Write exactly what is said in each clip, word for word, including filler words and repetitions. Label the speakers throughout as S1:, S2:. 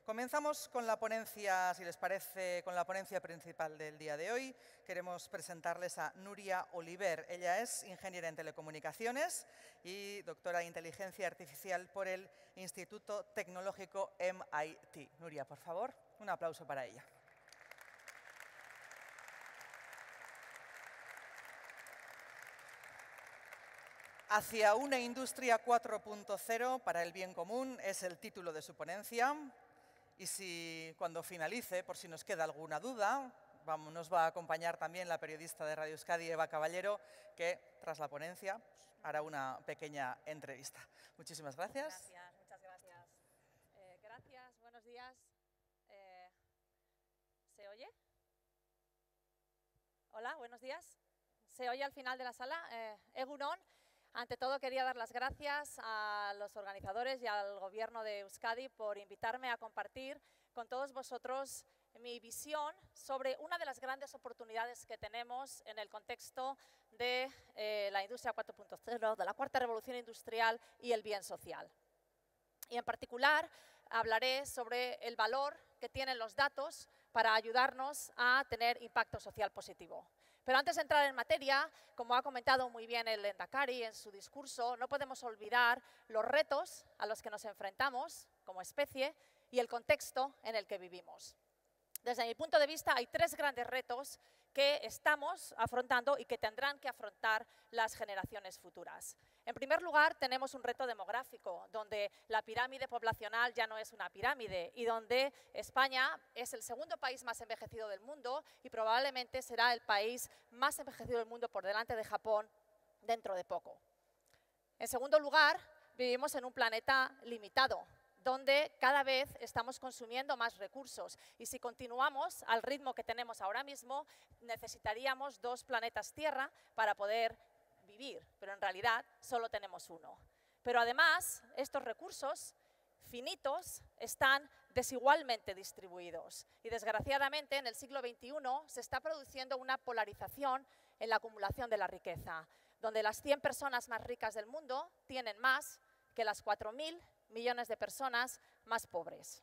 S1: Comenzamos con la ponencia, si les parece, con la ponencia principal del día de hoy. Queremos presentarles a Nuria Oliver. Ella es ingeniera en telecomunicaciones y doctora en inteligencia artificial por el Instituto Tecnológico M I T. Nuria, por favor, un aplauso para ella. Hacia una industria cuatro punto cero para el bien común es el título de su ponencia. Y si cuando finalice, por si nos queda alguna duda, vamos, nos va a acompañar también la periodista de Radio Euskadi, Eva Caballero, que tras la ponencia pues, hará una pequeña entrevista. Muchísimas gracias.
S2: Gracias, muchas gracias. Eh, gracias, buenos días. Eh, ¿Se oye? Hola, buenos días. ¿Se oye al final de la sala? Eh, Egunon. Ante todo, quería dar las gracias a los organizadores y al Gobierno de Euskadi por invitarme a compartir con todos vosotros mi visión sobre una de las grandes oportunidades que tenemos en el contexto de eh, la industria cuatro punto cero, de la cuarta revolución industrial y el bien social. Y en particular, hablaré sobre el valor que tienen los datos para ayudarnos a tener impacto social positivo. Pero antes de entrar en materia, como ha comentado muy bien el Lehendakari en su discurso, no podemos olvidar los retos a los que nos enfrentamos como especie y el contexto en el que vivimos. Desde mi punto de vista, hay tres grandes retos que estamos afrontando y que tendrán que afrontar las generaciones futuras. En primer lugar, tenemos un reto demográfico, donde la pirámide poblacional ya no es una pirámide y donde España es el segundo país más envejecido del mundo y probablemente será el país más envejecido del mundo por delante de Japón dentro de poco. En segundo lugar, vivimos en un planeta limitado, donde cada vez estamos consumiendo más recursos y si continuamos al ritmo que tenemos ahora mismo, necesitaríamos dos planetas Tierra para poder vivir, pero en realidad solo tenemos uno. Pero además, estos recursos finitos están desigualmente distribuidos y desgraciadamente en el siglo veintiuno se está produciendo una polarización en la acumulación de la riqueza, donde las cien personas más ricas del mundo tienen más que las cuatro mil millones de personas más pobres.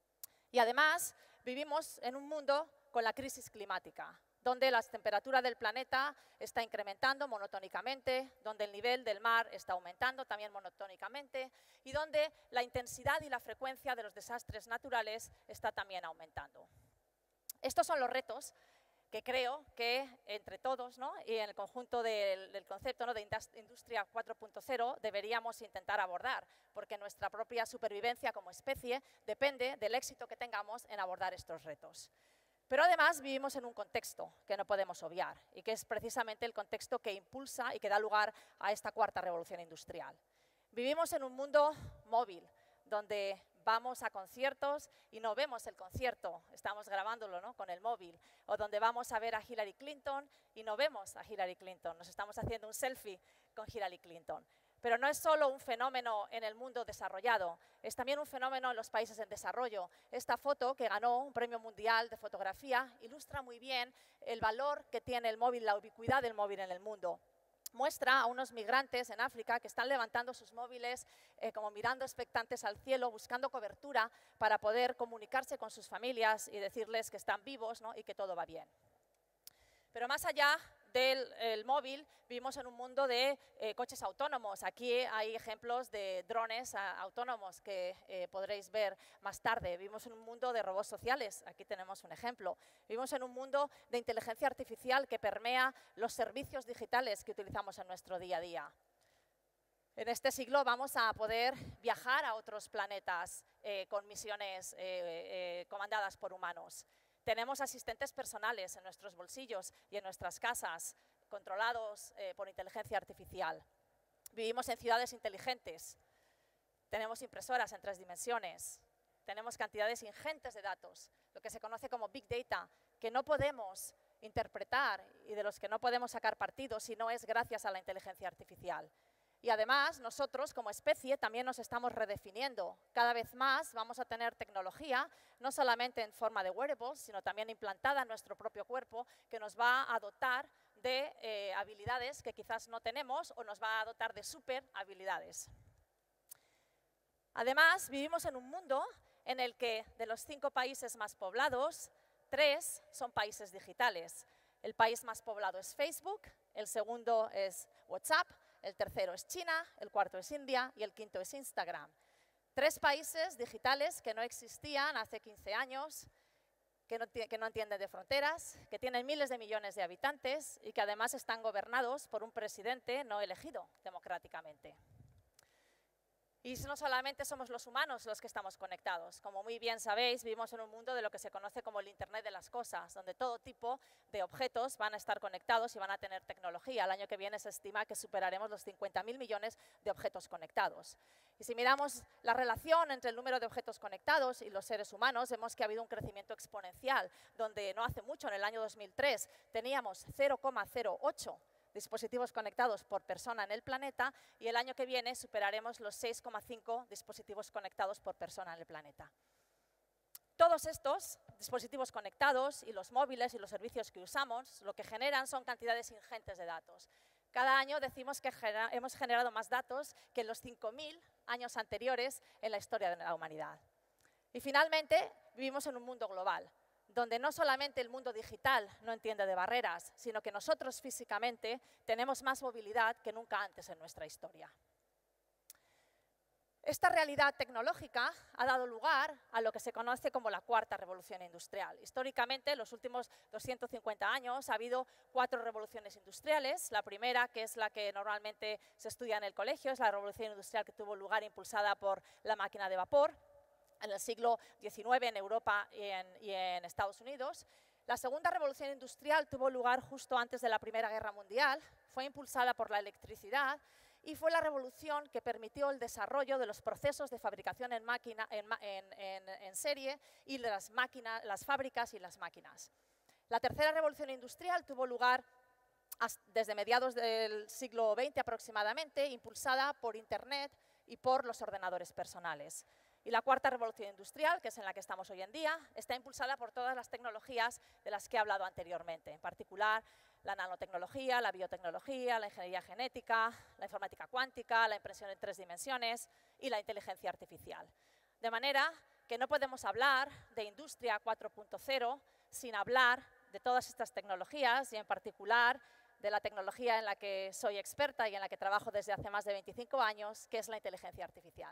S2: Y además vivimos en un mundo con la crisis climática, donde la temperatura del planeta está incrementando monotónicamente, donde el nivel del mar está aumentando también monotónicamente y donde la intensidad y la frecuencia de los desastres naturales está también aumentando. Estos son los retos que creo que entre todos, ¿no? Y en el conjunto del, del concepto, ¿no? de industria cuatro punto cero deberíamos intentar abordar, porque nuestra propia supervivencia como especie depende del éxito que tengamos en abordar estos retos. Pero además vivimos en un contexto que no podemos obviar y que es precisamente el contexto que impulsa y que da lugar a esta cuarta revolución industrial. Vivimos en un mundo móvil, donde vamos a conciertos y no vemos el concierto, estamos grabándolo, ¿no? con el móvil, o donde vamos a ver a Hillary Clinton y no vemos a Hillary Clinton, nos estamos haciendo un selfie con Hillary Clinton. Pero no es solo un fenómeno en el mundo desarrollado, es también un fenómeno en los países en desarrollo. Esta foto, que ganó un premio mundial de fotografía, ilustra muy bien el valor que tiene el móvil, la ubicuidad del móvil en el mundo. Muestra a unos migrantes en África que están levantando sus móviles, eh, como mirando expectantes al cielo, buscando cobertura para poder comunicarse con sus familias y decirles que están vivos, ¿no? y que todo va bien. Pero más allá del el móvil, vivimos en un mundo de eh, coches autónomos. Aquí hay ejemplos de drones a, autónomos que eh, podréis ver más tarde. Vivimos en un mundo de robots sociales. Aquí tenemos un ejemplo. Vivimos en un mundo de inteligencia artificial que permea los servicios digitales que utilizamos en nuestro día a día. En este siglo vamos a poder viajar a otros planetas eh, con misiones eh, eh, comandadas por humanos. Tenemos asistentes personales en nuestros bolsillos y en nuestras casas, controlados eh, por inteligencia artificial. Vivimos en ciudades inteligentes. Tenemos impresoras en tres dimensiones. Tenemos cantidades ingentes de datos, lo que se conoce como Big Data, que no podemos interpretar y de los que no podemos sacar partido si no es gracias a la inteligencia artificial. Y además, nosotros como especie también nos estamos redefiniendo. Cada vez más vamos a tener tecnología, no solamente en forma de wearables, sino también implantada en nuestro propio cuerpo, que nos va a dotar de eh, habilidades que quizás no tenemos o nos va a dotar de super habilidades. Además, vivimos en un mundo en el que de los cinco países más poblados, tres son países digitales. El país más poblado es Facebook, el segundo es WhatsApp, el tercero es China, el cuarto es India y el quinto es Instagram. Tres países digitales que no existían hace quince años, que no, que no entienden de fronteras, que tienen miles de millones de habitantes y que además están gobernados por un presidente no elegido democráticamente. Y no solamente somos los humanos los que estamos conectados. Como muy bien sabéis, vivimos en un mundo de lo que se conoce como el Internet de las cosas, donde todo tipo de objetos van a estar conectados y van a tener tecnología. El año que viene se estima que superaremos los cincuenta mil millones de objetos conectados. Y si miramos la relación entre el número de objetos conectados y los seres humanos, vemos que ha habido un crecimiento exponencial, donde no hace mucho, en el año dos mil tres, teníamos cero coma cero ocho dispositivos conectados por persona en el planeta y el año que viene superaremos los seis coma cinco dispositivos conectados por persona en el planeta. Todos estos dispositivos conectados y los móviles y los servicios que usamos, lo que generan son cantidades ingentes de datos. Cada año decimos que genera, hemos generado más datos que en los cinco mil años anteriores en la historia de la humanidad. Y finalmente, vivimos en un mundo global, donde no solamente el mundo digital no entiende de barreras, sino que nosotros físicamente tenemos más movilidad que nunca antes en nuestra historia. Esta realidad tecnológica ha dado lugar a lo que se conoce como la cuarta revolución industrial. Históricamente, en los últimos doscientos cincuenta años, ha habido cuatro revoluciones industriales. La primera, que es la que normalmente se estudia en el colegio, es la revolución industrial que tuvo lugar impulsada por la máquina de vapor en el siglo diecinueve en Europa y en, y en Estados Unidos. La segunda revolución industrial tuvo lugar justo antes de la Primera Guerra Mundial, fue impulsada por la electricidad y fue la revolución que permitió el desarrollo de los procesos de fabricación en, máquina, en, en, en, en serie y de las, máquinas, las fábricas y las máquinas. La tercera revolución industrial tuvo lugar desde mediados del siglo veinte aproximadamente, impulsada por Internet y por los ordenadores personales. Y la cuarta revolución industrial, que es en la que estamos hoy en día, está impulsada por todas las tecnologías de las que he hablado anteriormente, en particular la nanotecnología, la biotecnología, la ingeniería genética, la informática cuántica, la impresión en tres dimensiones y la inteligencia artificial. De manera que no podemos hablar de industria cuatro punto cero sin hablar de todas estas tecnologías y en particular de la tecnología en la que soy experta y en la que trabajo desde hace más de veinticinco años, que es la inteligencia artificial.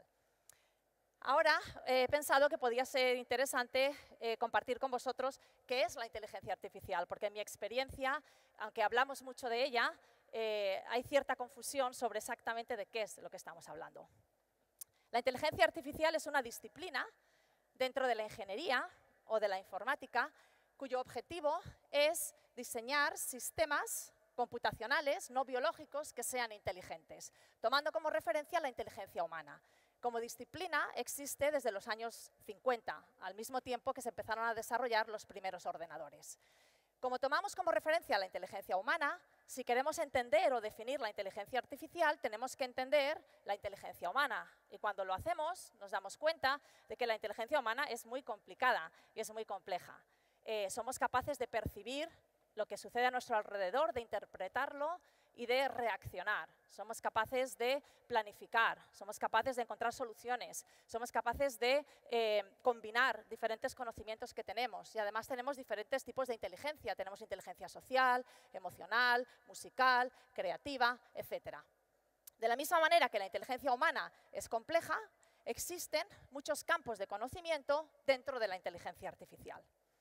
S2: Ahora he pensado que podía ser interesante eh, compartir con vosotros qué es la inteligencia artificial, porque en mi experiencia, aunque hablamos mucho de ella, eh, hay cierta confusión sobre exactamente de qué es lo que estamos hablando. La inteligencia artificial es una disciplina dentro de la ingeniería o de la informática cuyo objetivo es diseñar sistemas computacionales no biológicos que sean inteligentes, tomando como referencia la inteligencia humana. Como disciplina existe desde los años cincuenta, al mismo tiempo que se empezaron a desarrollar los primeros ordenadores. Como tomamos como referencia la inteligencia humana, si queremos entender o definir la inteligencia artificial, tenemos que entender la inteligencia humana. Y cuando lo hacemos, nos damos cuenta de que la inteligencia humana es muy complicada y es muy compleja. Eh, somos capaces de percibir lo que sucede a nuestro alrededor, de interpretarlo y de reaccionar. Somos capaces de planificar, somos capaces de encontrar soluciones, somos capaces de eh, combinar diferentes conocimientos que tenemos y además tenemos diferentes tipos de inteligencia. Tenemos inteligencia social, emocional, musical, creativa, etcétera. De la misma manera que la inteligencia humana es compleja, existen muchos campos de conocimiento dentro de la inteligencia artificial.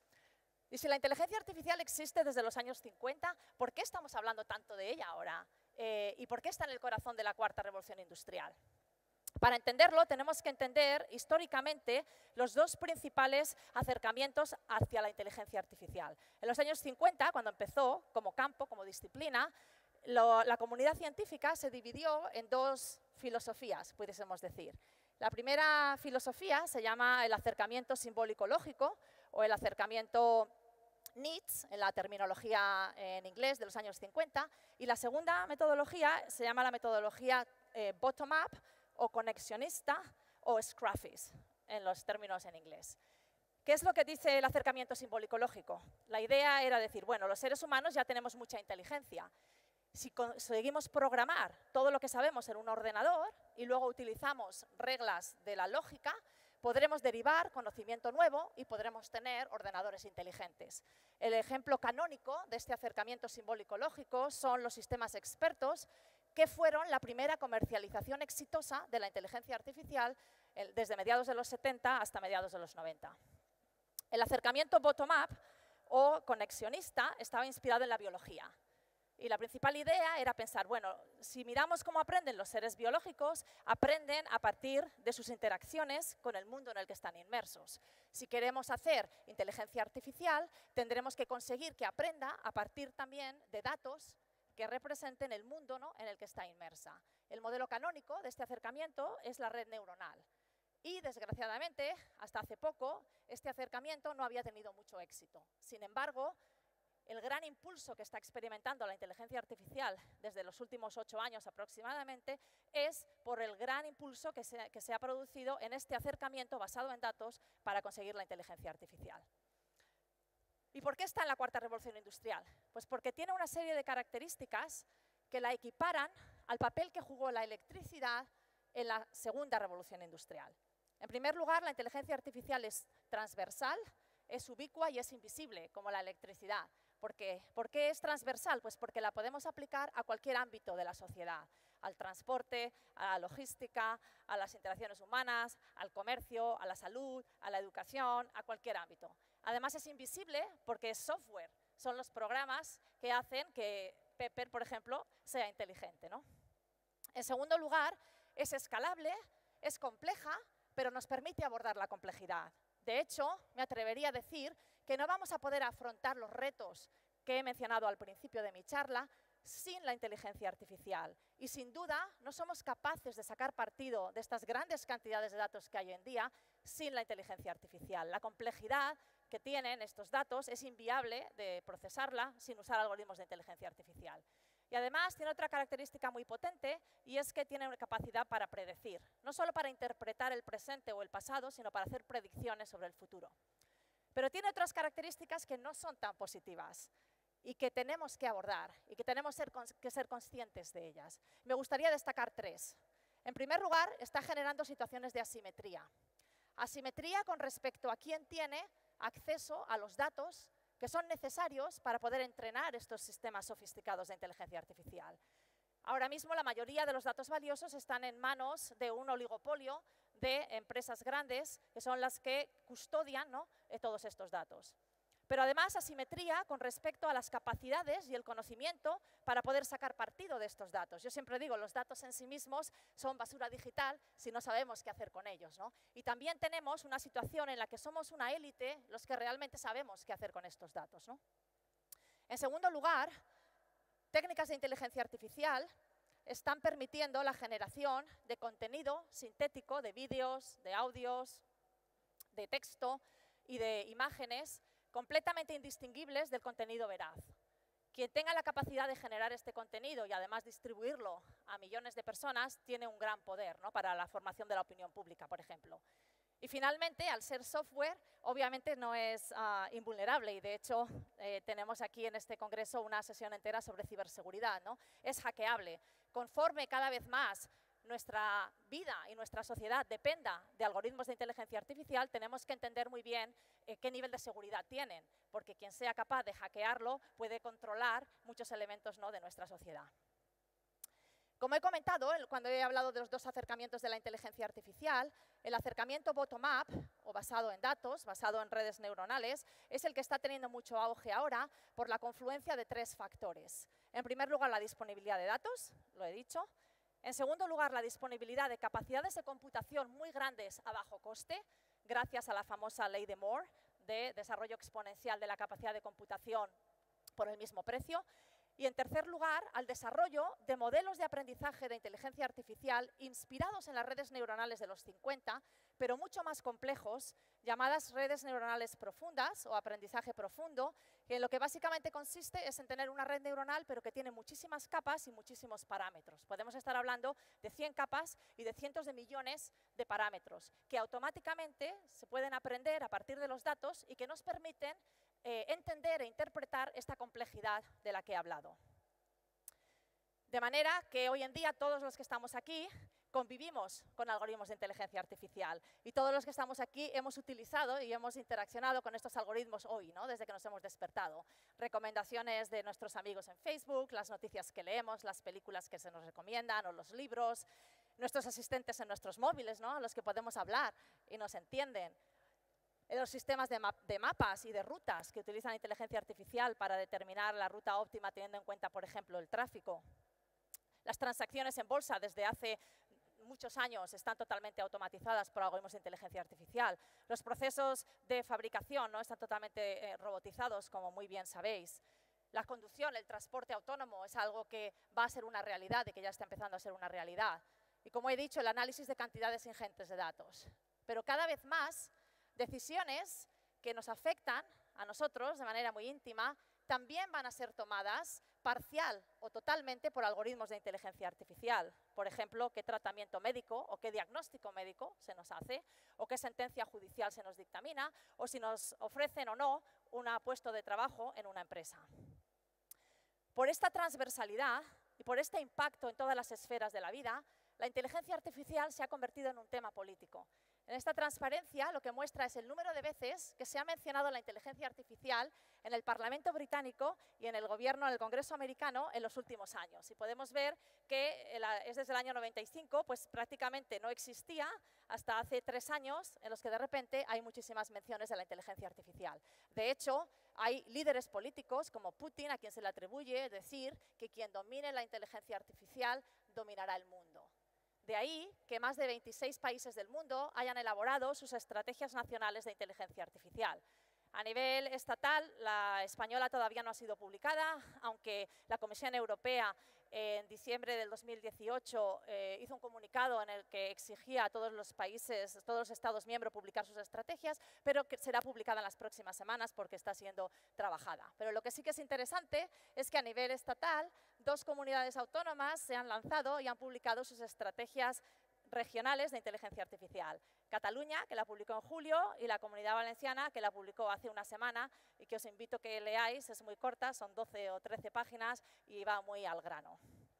S2: Y si la inteligencia artificial existe desde los años cincuenta, ¿por qué estamos hablando tanto de ella ahora? Eh, ¿Y por qué está en el corazón de la cuarta revolución industrial? Para entenderlo, tenemos que entender históricamente los dos principales acercamientos hacia la inteligencia artificial. En los años cincuenta, cuando empezó como campo, como disciplina, lo, la comunidad científica se dividió en dos filosofías, pudiésemos decir. La primera filosofía se llama el acercamiento simbólico-lógico o el acercamiento Needs, en la terminología en inglés de los años cincuenta, y la segunda metodología se llama la metodología eh, bottom-up o conexionista o Scruffies, en los términos en inglés. ¿Qué es lo que dice el acercamiento simbólico-lógico? La idea era decir, bueno, los seres humanos ya tenemos mucha inteligencia. Si conseguimos programar todo lo que sabemos en un ordenador y luego utilizamos reglas de la lógica, Podremos derivar conocimiento nuevo y podremos tener ordenadores inteligentes. El ejemplo canónico de este acercamiento simbólico lógico son los sistemas expertos, que fueron la primera comercialización exitosa de la inteligencia artificial desde mediados de los setenta hasta mediados de los noventa. El acercamiento bottom-up o conexionista estaba inspirado en la biología. Y la principal idea era pensar, bueno, si miramos cómo aprenden los seres biológicos, aprenden a partir de sus interacciones con el mundo en el que están inmersos. Si queremos hacer inteligencia artificial, tendremos que conseguir que aprenda a partir también de datos que representen el mundo, ¿no?, en el que está inmersa. El modelo canónico de este acercamiento es la red neuronal. Y, desgraciadamente, hasta hace poco, este acercamiento no había tenido mucho éxito. Sin embargo, el gran impulso que está experimentando la inteligencia artificial desde los últimos ocho años aproximadamente es por el gran impulso que se, que se ha producido en este acercamiento basado en datos para conseguir la inteligencia artificial. ¿Y por qué está en la cuarta revolución industrial? Pues porque tiene una serie de características que la equiparan al papel que jugó la electricidad en la segunda revolución industrial. En primer lugar, la inteligencia artificial es transversal, es ubicua y es invisible, como la electricidad. ¿Por qué? ¿Por qué es transversal? Pues porque la podemos aplicar a cualquier ámbito de la sociedad, al transporte, a la logística, a las interacciones humanas, al comercio, a la salud, a la educación, a cualquier ámbito. Además es invisible porque es software, son los programas que hacen que Pepper, por ejemplo, sea inteligente, ¿no? En segundo lugar, es escalable, es compleja, pero nos permite abordar la complejidad. De hecho, me atrevería a decir que no vamos a poder afrontar los retos que he mencionado al principio de mi charla sin la inteligencia artificial. Y sin duda, no somos capaces de sacar partido de estas grandes cantidades de datos que hay hoy en día sin la inteligencia artificial. La complejidad que tienen estos datos es inviable de procesarla sin usar algoritmos de inteligencia artificial. Y además tiene otra característica muy potente y es que tiene una capacidad para predecir, no solo para interpretar el presente o el pasado, sino para hacer predicciones sobre el futuro. Pero tiene otras características que no son tan positivas y que tenemos que abordar y que tenemos que ser conscientes de ellas. Me gustaría destacar tres. En primer lugar, está generando situaciones de asimetría. Asimetría con respecto a quién tiene acceso a los datos que son necesarios para poder entrenar estos sistemas sofisticados de inteligencia artificial. Ahora mismo la mayoría de los datos valiosos están en manos de un oligopolio de empresas grandes que son las que custodian, ¿no?, todos estos datos. Pero además asimetría con respecto a las capacidades y el conocimiento para poder sacar partido de estos datos. Yo siempre digo, los datos en sí mismos son basura digital si no sabemos qué hacer con ellos, ¿no? Y también tenemos una situación en la que somos una élite los que realmente sabemos qué hacer con estos datos, ¿no? En segundo lugar, técnicas de inteligencia artificial están permitiendo la generación de contenido sintético, de vídeos, de audios, de texto y de imágenes completamente indistinguibles del contenido veraz. Quien tenga la capacidad de generar este contenido y además distribuirlo a millones de personas tiene un gran poder, ¿no?, para la formación de la opinión pública, por ejemplo. Y finalmente, al ser software, obviamente no es uh, invulnerable y de hecho eh, tenemos aquí en este congreso una sesión entera sobre ciberseguridad, ¿no? Es hackeable. Conforme cada vez más nuestra vida y nuestra sociedad dependa de algoritmos de inteligencia artificial, tenemos que entender muy bien eh, qué nivel de seguridad tienen, porque quien sea capaz de hackearlo puede controlar muchos elementos, ¿no?, de nuestra sociedad. Como he comentado, cuando he hablado de los dos acercamientos de la inteligencia artificial, el acercamiento bottom-up, o basado en datos, basado en redes neuronales, es el que está teniendo mucho auge ahora por la confluencia de tres factores. En primer lugar, la disponibilidad de datos, lo he dicho. En segundo lugar, la disponibilidad de capacidades de computación muy grandes a bajo coste, gracias a la famosa ley de Moore, de desarrollo exponencial de la capacidad de computación por el mismo precio. Y en tercer lugar, al desarrollo de modelos de aprendizaje de inteligencia artificial inspirados en las redes neuronales de los cincuenta, pero mucho más complejos, llamadas redes neuronales profundas o aprendizaje profundo, que en lo que básicamente consiste es en tener una red neuronal, pero que tiene muchísimas capas y muchísimos parámetros. Podemos estar hablando de cien capas y de cientos de millones de parámetros, que automáticamente se pueden aprender a partir de los datos y que nos permiten Eh, entender e interpretar esta complejidad de la que he hablado. De manera que hoy en día todos los que estamos aquí convivimos con algoritmos de inteligencia artificial y todos los que estamos aquí hemos utilizado y hemos interaccionado con estos algoritmos hoy, ¿no? Desde que nos hemos despertado. Recomendaciones de nuestros amigos en Facebook, las noticias que leemos, las películas que se nos recomiendan o los libros, nuestros asistentes en nuestros móviles, ¿no? Los que podemos hablar y nos entienden. Los sistemas de, map de mapas y de rutas que utilizan inteligencia artificial para determinar la ruta óptima teniendo en cuenta, por ejemplo, el tráfico. Las transacciones en bolsa desde hace muchos años están totalmente automatizadas por algoritmos de inteligencia artificial. Los procesos de fabricación, ¿no? Están totalmente eh, robotizados, como muy bien sabéis. La conducción, el transporte autónomo es algo que va a ser una realidad y que ya está empezando a ser una realidad. Y como he dicho, el análisis de cantidades ingentes de datos. Pero cada vez más, decisiones que nos afectan a nosotros de manera muy íntima también van a ser tomadas parcial o totalmente por algoritmos de inteligencia artificial. Por ejemplo, qué tratamiento médico o qué diagnóstico médico se nos hace, o qué sentencia judicial se nos dictamina, o si nos ofrecen o no un puesto de trabajo en una empresa. Por esta transversalidad y por este impacto en todas las esferas de la vida, la inteligencia artificial se ha convertido en un tema político. En esta transparencia lo que muestra es el número de veces que se ha mencionado la inteligencia artificial en el Parlamento británico y en el gobierno, en el Congreso americano en los últimos años. Y podemos ver que es desde el año noventa y cinco, pues prácticamente no existía hasta hace tres años en los que de repente hay muchísimas menciones de la inteligencia artificial. De hecho, hay líderes políticos como Putin a quien se le atribuye decir que quien domine la inteligencia artificial dominará el mundo. De ahí que más de veintiséis países del mundo hayan elaborado sus estrategias nacionales de inteligencia artificial. A nivel estatal, la española todavía no ha sido publicada, aunque la Comisión Europea en diciembre del dos mil dieciocho eh, hizo un comunicado en el que exigía a todos los países, todos los Estados miembros publicar sus estrategias, pero que será publicada en las próximas semanas porque está siendo trabajada. Pero lo que sí que es interesante es que a nivel estatal, dos comunidades autónomas se han lanzado y han publicado sus estrategias regionales de inteligencia artificial. Cataluña, que la publicó en julio, y la Comunidad Valenciana, que la publicó hace una semana y que os invito a que leáis, es muy corta, son doce o trece páginas y va muy al grano.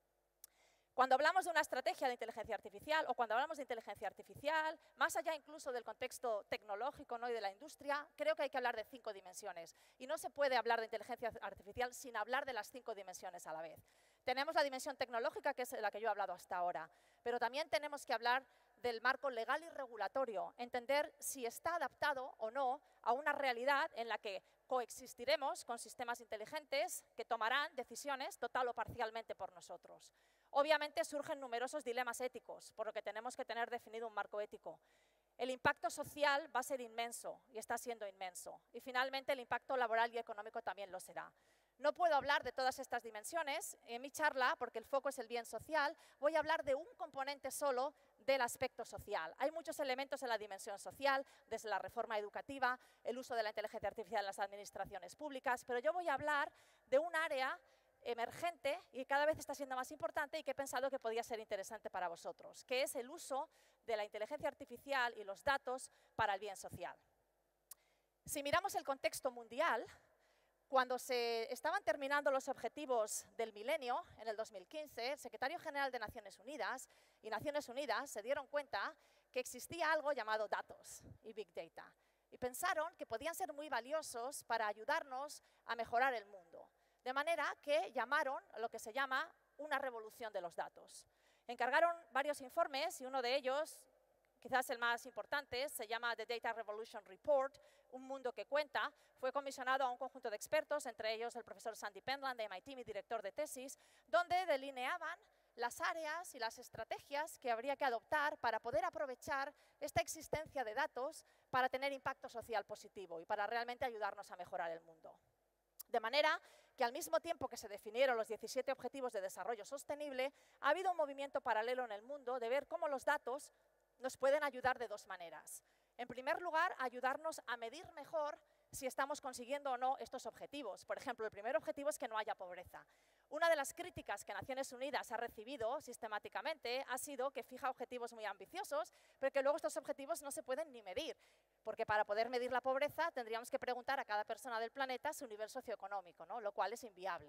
S2: Cuando hablamos de una estrategia de inteligencia artificial o cuando hablamos de inteligencia artificial, más allá incluso del contexto tecnológico, ¿no? y de la industria, creo que hay que hablar de cinco dimensiones. Y no se puede hablar de inteligencia artificial sin hablar de las cinco dimensiones a la vez. Tenemos la dimensión tecnológica, que es la que yo he hablado hasta ahora, pero también tenemos que hablar del marco legal y regulatorio, entender si está adaptado o no a una realidad en la que coexistiremos con sistemas inteligentes que tomarán decisiones total o parcialmente por nosotros. Obviamente surgen numerosos dilemas éticos, por lo que tenemos que tener definido un marco ético. El impacto social va a ser inmenso y está siendo inmenso. Y finalmente el impacto laboral y económico también lo será. No puedo hablar de todas estas dimensiones en mi charla porque el foco es el bien social. Voy a hablar de un componente solo del aspecto social. Hay muchos elementos en la dimensión social, desde la reforma educativa, el uso de la inteligencia artificial en las administraciones públicas, pero yo voy a hablar de un área emergente y cada vez está siendo más importante y que he pensado que podía ser interesante para vosotros, que es el uso de la inteligencia artificial y los datos para el bien social. Si miramos el contexto mundial, cuando se estaban terminando los objetivos del milenio, en el dos mil quince, el secretario general de Naciones Unidas y Naciones Unidas se dieron cuenta que existía algo llamado datos y Big Data. Y pensaron que podían ser muy valiosos para ayudarnos a mejorar el mundo. De manera que llamaron a lo que se llama una revolución de los datos. Encargaron varios informes y uno de ellos, quizás el más importante, se llama The Data Revolution Report, un mundo que cuenta. Fue comisionado a un conjunto de expertos, entre ellos el profesor Sandy Pentland de M I T, mi director de tesis, donde delineaban las áreas y las estrategias que habría que adoptar para poder aprovechar esta existencia de datos para tener impacto social positivo y para realmente ayudarnos a mejorar el mundo. De manera que al mismo tiempo que se definieron los diecisiete Objetivos de Desarrollo Sostenible, ha habido un movimiento paralelo en el mundo de ver cómo los datos nos pueden ayudar de dos maneras. En primer lugar, ayudarnos a medir mejor si estamos consiguiendo o no estos objetivos. Por ejemplo, el primer objetivo es que no haya pobreza. Una de las críticas que Naciones Unidas ha recibido sistemáticamente ha sido que fija objetivos muy ambiciosos, pero que luego estos objetivos no se pueden ni medir, porque para poder medir la pobreza tendríamos que preguntar a cada persona del planeta su nivel socioeconómico, ¿no? Lo cual es inviable.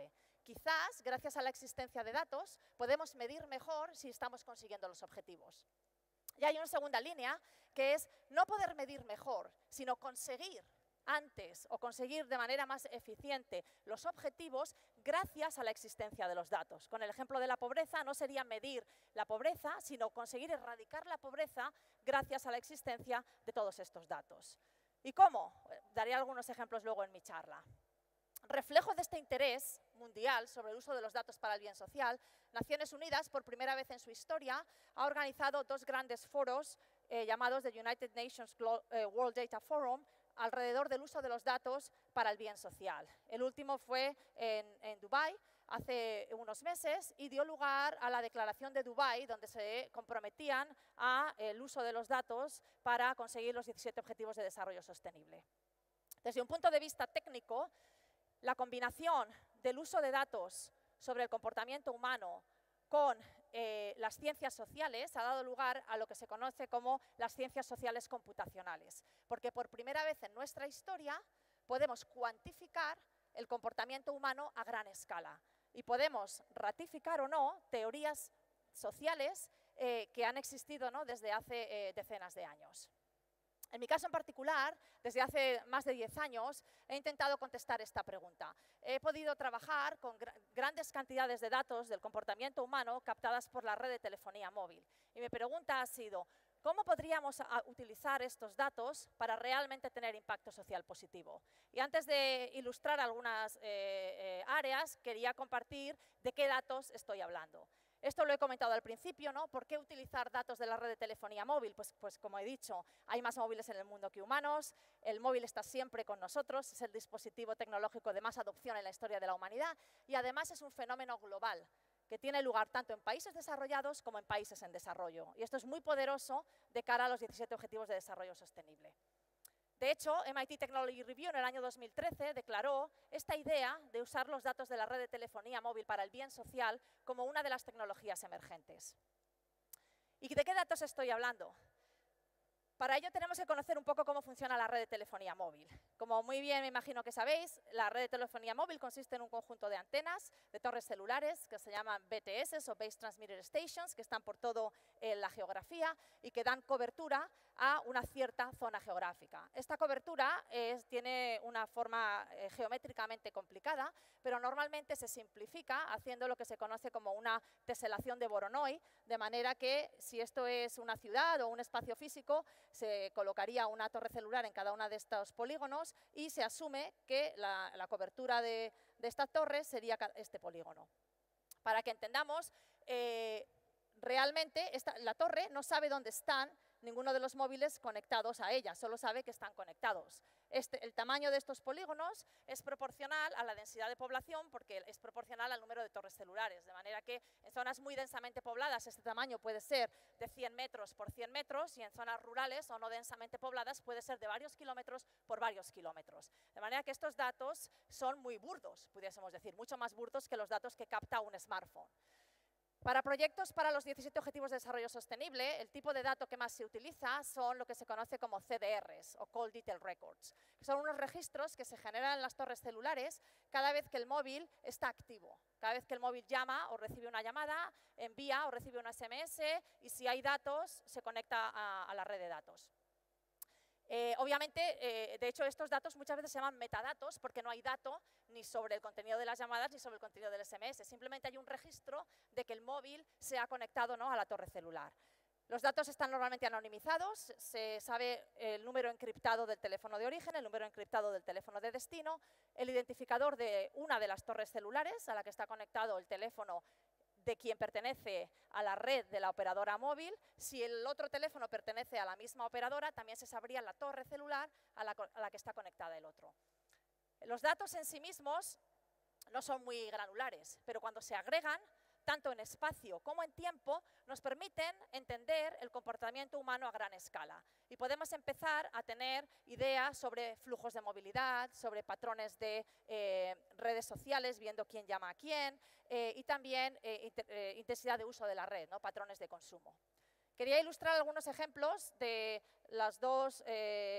S2: quizás, gracias a la existencia de datos, podemos medir mejor si estamos consiguiendo los objetivos. Y hay una segunda línea, que es no poder medir mejor, sino conseguir antes o conseguir de manera más eficiente los objetivos gracias a la existencia de los datos. Con el ejemplo de la pobreza, no sería medir la pobreza, sino conseguir erradicar la pobreza gracias a la existencia de todos estos datos. ¿Y cómo? Daré algunos ejemplos luego en mi charla. Reflejo de este interés mundial sobre el uso de los datos para el bien social, Naciones Unidas, por primera vez en su historia, ha organizado dos grandes foros eh, llamados the United Nations Glo eh, World Data Forum, alrededor del uso de los datos para el bien social. El último fue en, en Dubái, hace unos meses, y dio lugar a la Declaración de Dubái, donde se comprometían al uso de los datos para conseguir los diecisiete Objetivos de Desarrollo Sostenible. Desde un punto de vista técnico, la combinación del uso de datos sobre el comportamiento humano con eh, las ciencias sociales ha dado lugar a lo que se conoce como las ciencias sociales computacionales, porque por primera vez en nuestra historia podemos cuantificar el comportamiento humano a gran escala y podemos ratificar o no teorías sociales eh, que han existido, ¿no?, desde hace eh, decenas de años. En mi caso en particular, desde hace más de diez años, he intentado contestar esta pregunta. He podido trabajar con gr grandes cantidades de datos del comportamiento humano captadas por la red de telefonía móvil. Y mi pregunta ha sido, ¿cómo podríamos a, utilizar estos datos para realmente tener impacto social positivo? Y antes de ilustrar algunas eh, eh, áreas, quería compartir de qué datos estoy hablando. Esto lo he comentado al principio, ¿no? ¿Por qué utilizar datos de la red de telefonía móvil? Pues, pues como he dicho, hay más móviles en el mundo que humanos, el móvil está siempre con nosotros, es el dispositivo tecnológico de más adopción en la historia de la humanidad y además es un fenómeno global que tiene lugar tanto en países desarrollados como en países en desarrollo. Y esto es muy poderoso de cara a los diecisiete Objetivos de Desarrollo Sostenible. De hecho, M I T Technology Review en el año dos mil trece declaró esta idea de usar los datos de la red de telefonía móvil para el bien social como una de las tecnologías emergentes. ¿Y de qué datos estoy hablando? Para ello tenemos que conocer un poco cómo funciona la red de telefonía móvil. Como muy bien me imagino que sabéis, la red de telefonía móvil consiste en un conjunto de antenas, de torres celulares, que se llaman B T S o Base Transmitter Stations, que están por toda eh, la geografía y que dan cobertura a una cierta zona geográfica. Esta cobertura es, tiene una forma eh, geométricamente complicada, pero normalmente se simplifica haciendo lo que se conoce como una teselación de Voronoi, de manera que si esto es una ciudad o un espacio físico, se colocaría una torre celular en cada uno de estos polígonos y se asume que la, la cobertura de, de esta torre sería este polígono. Para que entendamos, eh, realmente esta, la torre no sabe dónde están ninguno de los móviles conectados a ella, solo sabe que están conectados. Este, el tamaño de estos polígonos es proporcional a la densidad de población porque es proporcional al número de torres celulares, de manera que en zonas muy densamente pobladas este tamaño puede ser de cien metros por cien metros y en zonas rurales o no densamente pobladas puede ser de varios kilómetros por varios kilómetros. De manera que estos datos son muy burdos, pudiésemos decir, mucho más burdos que los datos que capta un smartphone. Para proyectos para los diecisiete Objetivos de Desarrollo Sostenible, el tipo de dato que más se utiliza son lo que se conoce como C D Rs o Call Detail Records, que son unos registros que se generan en las torres celulares cada vez que el móvil está activo. Cada vez que el móvil llama o recibe una llamada, envía o recibe un S M S y si hay datos se conecta a, a la red de datos. Eh, obviamente, eh, de hecho, estos datos muchas veces se llaman metadatos porque no hay dato ni sobre el contenido de las llamadas ni sobre el contenido del S M S. Simplemente hay un registro de que el móvil se ha conectado, ¿no?, a la torre celular. Los datos están normalmente anonimizados, se sabe el número encriptado del teléfono de origen, el número encriptado del teléfono de destino, el identificador de una de las torres celulares a la que está conectado el teléfono de quien pertenece a la red de la operadora móvil. Si el otro teléfono pertenece a la misma operadora, también se sabría la torre celular a la, a la que está conectada el otro. Los datos en sí mismos no son muy granulares, pero cuando se agregan, tanto en espacio como en tiempo, nos permiten entender el comportamiento humano a gran escala. Y podemos empezar a tener ideas sobre flujos de movilidad, sobre patrones de eh, redes sociales, viendo quién llama a quién, eh, y también eh, inter, eh, intensidad de uso de la red, ¿no?, patrones de consumo. Quería ilustrar algunos ejemplos de las dos eh,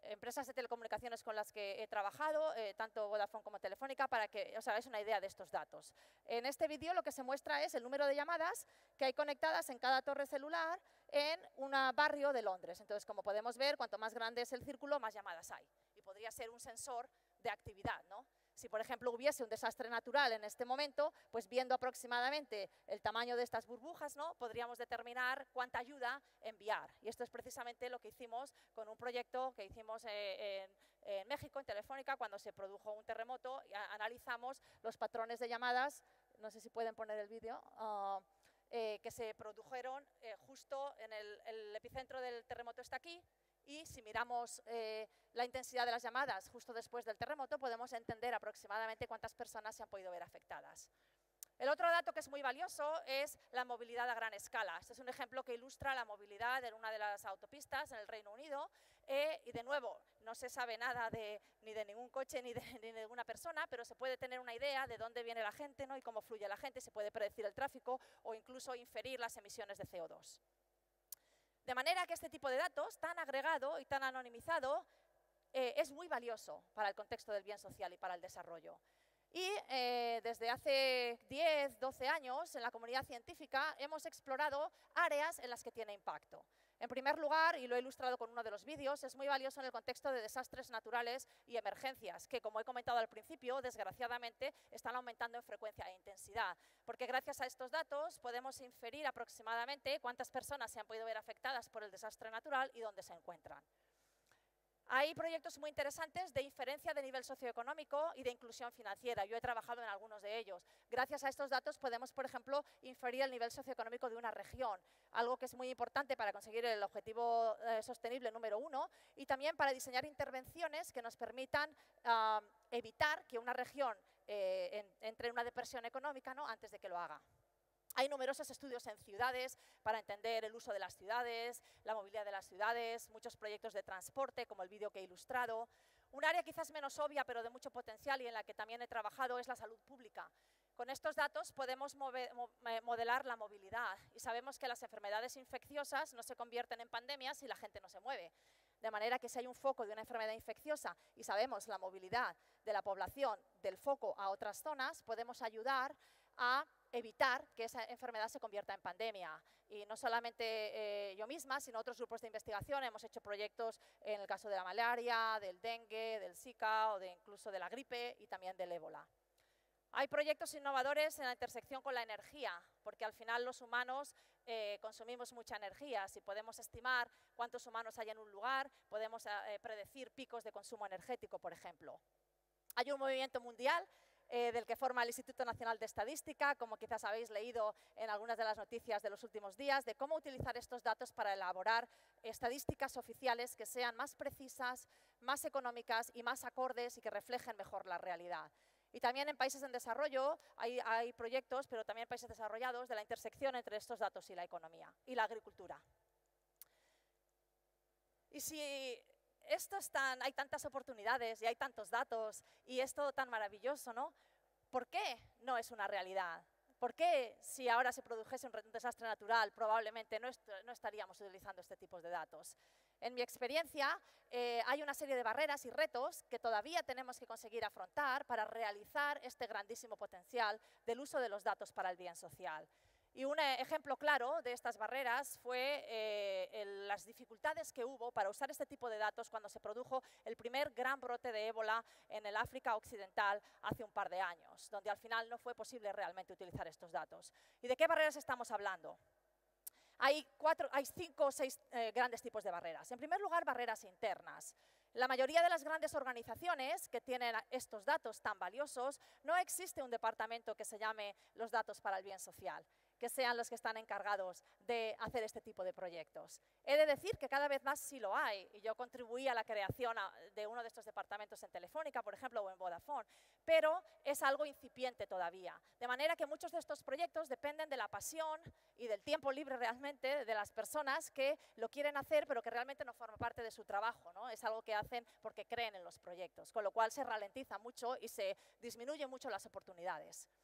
S2: empresas de telecomunicaciones con las que he trabajado, eh, tanto Vodafone como Telefónica, para que os hagáis una idea de estos datos. En este vídeo lo que se muestra es el número de llamadas que hay conectadas en cada torre celular en un barrio de Londres. Entonces, como podemos ver, cuanto más grande es el círculo, más llamadas hay. Y podría ser un sensor de actividad, ¿no? Si, por ejemplo, hubiese un desastre natural en este momento, pues viendo aproximadamente el tamaño de estas burbujas, ¿no?, podríamos determinar cuánta ayuda enviar. Y esto es precisamente lo que hicimos con un proyecto que hicimos eh, en, en México, en Telefónica, cuando se produjo un terremoto. Y a, analizamos los patrones de llamadas, no sé si pueden poner el vídeo, uh, eh, que se produjeron eh, justo en el, el epicentro del terremoto está aquí. Y si miramos eh, la intensidad de las llamadas justo después del terremoto, podemos entender aproximadamente cuántas personas se han podido ver afectadas. El otro dato que es muy valioso es la movilidad a gran escala. Este es un ejemplo que ilustra la movilidad en una de las autopistas en el Reino Unido. Eh, y de nuevo, no se sabe nada de, ni de ningún coche ni de, ni de ninguna persona, pero se puede tener una idea de dónde viene la gente, ¿no?, y cómo fluye la gente. Se puede predecir el tráfico o incluso inferir las emisiones de C O dos. De manera que este tipo de datos, tan agregado y tan anonimizado, eh, es muy valioso para el contexto del bien social y para el desarrollo. Y eh, desde hace diez, doce años, en la comunidad científica, hemos explorado áreas en las que tiene impacto. En primer lugar, y lo he ilustrado con uno de los vídeos, es muy valioso en el contexto de desastres naturales y emergencias, que, como he comentado al principio, desgraciadamente están aumentando en frecuencia e intensidad, porque gracias a estos datos podemos inferir aproximadamente cuántas personas se han podido ver afectadas por el desastre natural y dónde se encuentran. Hay proyectos muy interesantes de inferencia de nivel socioeconómico y de inclusión financiera. Yo he trabajado en algunos de ellos. Gracias a estos datos podemos, por ejemplo, inferir el nivel socioeconómico de una región, algo que es muy importante para conseguir el objetivo eh, sostenible número uno, y también para diseñar intervenciones que nos permitan uh, evitar que una región eh, en, entre en una depresión económica, ¿no?, antes de que lo haga. Hay numerosos estudios en ciudades para entender el uso de las ciudades, la movilidad de las ciudades, muchos proyectos de transporte, como el vídeo que he ilustrado. Un área quizás menos obvia, pero de mucho potencial y en la que también he trabajado, es la salud pública. Con estos datos podemos mover, mo, modelar la movilidad y sabemos que las enfermedades infecciosas no se convierten en pandemias si la gente no se mueve. De manera que si hay un foco de una enfermedad infecciosa y sabemos la movilidad de la población del foco a otras zonas, podemos ayudar a evitar que esa enfermedad se convierta en pandemia. Y no solamente eh, yo misma, sino otros grupos de investigación. Hemos hecho proyectos en el caso de la malaria, del dengue, del Zika o de incluso de la gripe y también del ébola. Hay proyectos innovadores en la intersección con la energía, porque al final los humanos eh, consumimos mucha energía. Si podemos estimar cuántos humanos hay en un lugar, podemos eh, predecir picos de consumo energético, por ejemplo. Hay un movimiento mundial Eh, del que forma el Instituto Nacional de Estadística, como quizás habéis leído en algunas de las noticias de los últimos días, de cómo utilizar estos datos para elaborar estadísticas oficiales que sean más precisas, más económicas y más acordes y que reflejen mejor la realidad. Y también en países en desarrollo hay, hay proyectos, pero también en países desarrollados, de la intersección entre estos datos y la economía y la agricultura. Y si esto es tan, hay tantas oportunidades y hay tantos datos y es todo tan maravilloso, ¿no?, ¿por qué no es una realidad? ¿Por qué, si ahora se produjese un desastre natural, probablemente no, est no estaríamos utilizando este tipo de datos? En mi experiencia, eh, hay una serie de barreras y retos que todavía tenemos que conseguir afrontar para realizar este grandísimo potencial del uso de los datos para el bien social. Y un ejemplo claro de estas barreras fue eh, el, las dificultades que hubo para usar este tipo de datos cuando se produjo el primer gran brote de ébola en el África Occidental hace un par de años, donde al final no fue posible realmente utilizar estos datos. ¿Y de qué barreras estamos hablando? Hay, cuatro, hay cinco o seis eh, grandes tipos de barreras. En primer lugar, barreras internas. La mayoría de las grandes organizaciones que tienen estos datos tan valiosos, no existe un departamento que se llame los datos para el bien social, que sean los que están encargados de hacer este tipo de proyectos. He de decir que cada vez más sí lo hay, y yo contribuí a la creación de uno de estos departamentos en Telefónica, por ejemplo, o en Vodafone, pero es algo incipiente todavía. De manera que muchos de estos proyectos dependen de la pasión y del tiempo libre realmente de las personas que lo quieren hacer, pero que realmente no forma parte de su trabajo, ¿no? Es algo que hacen porque creen en los proyectos, con lo cual se ralentiza mucho y se disminuyen mucho las oportunidades.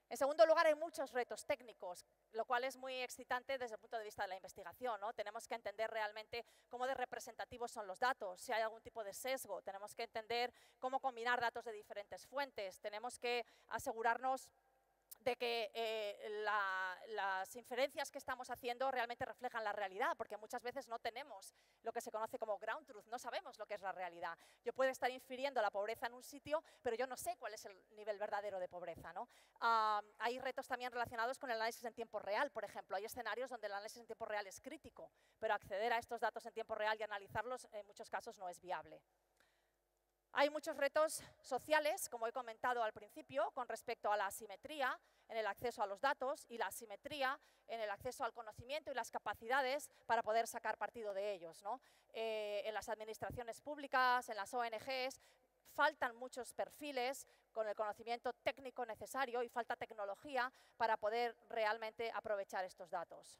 S2: En segundo lugar, hay muchos retos técnicos, lo cual es muy excitante desde el punto de vista de la investigación, ¿no? Tenemos que entender realmente cómo de representativos son los datos, si hay algún tipo de sesgo, tenemos que entender cómo combinar datos de diferentes fuentes, tenemos que asegurarnos de que eh, la, las inferencias que estamos haciendo realmente reflejan la realidad, porque muchas veces no tenemos lo que se conoce como ground truth, no sabemos lo que es la realidad. Yo puedo estar infiriendo la pobreza en un sitio, pero yo no sé cuál es el nivel verdadero de pobreza, ¿no? Uh, hay retos también relacionados con el análisis en tiempo real, por ejemplo. Hay escenarios donde el análisis en tiempo real es crítico, pero acceder a estos datos en tiempo real y analizarlos en muchos casos no es viable. Hay muchos retos sociales, como he comentado al principio, con respecto a la asimetría en el acceso a los datos y la asimetría en el acceso al conocimiento y las capacidades para poder sacar partido de ellos, ¿no? Eh, en las administraciones públicas, en las O N Ges, faltan muchos perfiles con el conocimiento técnico necesario y falta tecnología para poder realmente aprovechar estos datos.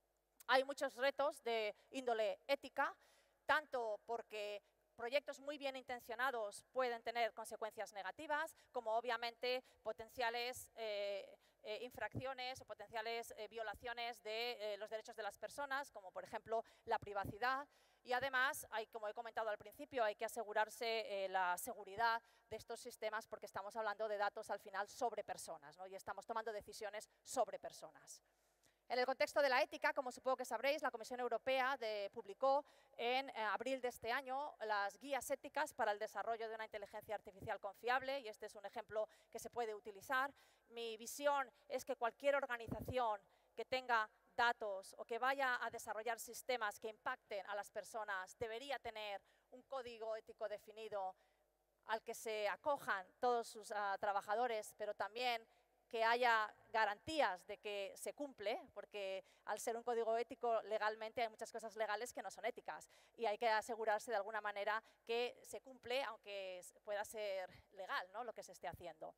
S2: Hay muchos retos de índole ética, tanto porque proyectos muy bien intencionados pueden tener consecuencias negativas, como obviamente potenciales eh, eh, infracciones o potenciales eh, violaciones de eh, los derechos de las personas, como por ejemplo la privacidad. Y además, hay, como he comentado al principio, hay que asegurarse eh, la seguridad de estos sistemas porque estamos hablando de datos al final sobre personas, ¿no? Y estamos tomando decisiones sobre personas. En el contexto de la ética, como supongo que sabréis, la Comisión Europea de, publicó en eh, abril de este año las guías éticas para el desarrollo de una inteligencia artificial confiable, y este es un ejemplo que se puede utilizar. Mi visión es que cualquier organización que tenga datos o que vaya a desarrollar sistemas que impacten a las personas debería tener un código ético definido al que se acojan todos sus uh, trabajadores, pero también que haya garantías de que se cumple, porque al ser un código ético legalmente hay muchas cosas legales que no son éticas y hay que asegurarse de alguna manera que se cumple, aunque pueda ser legal, ¿no?, lo que se esté haciendo.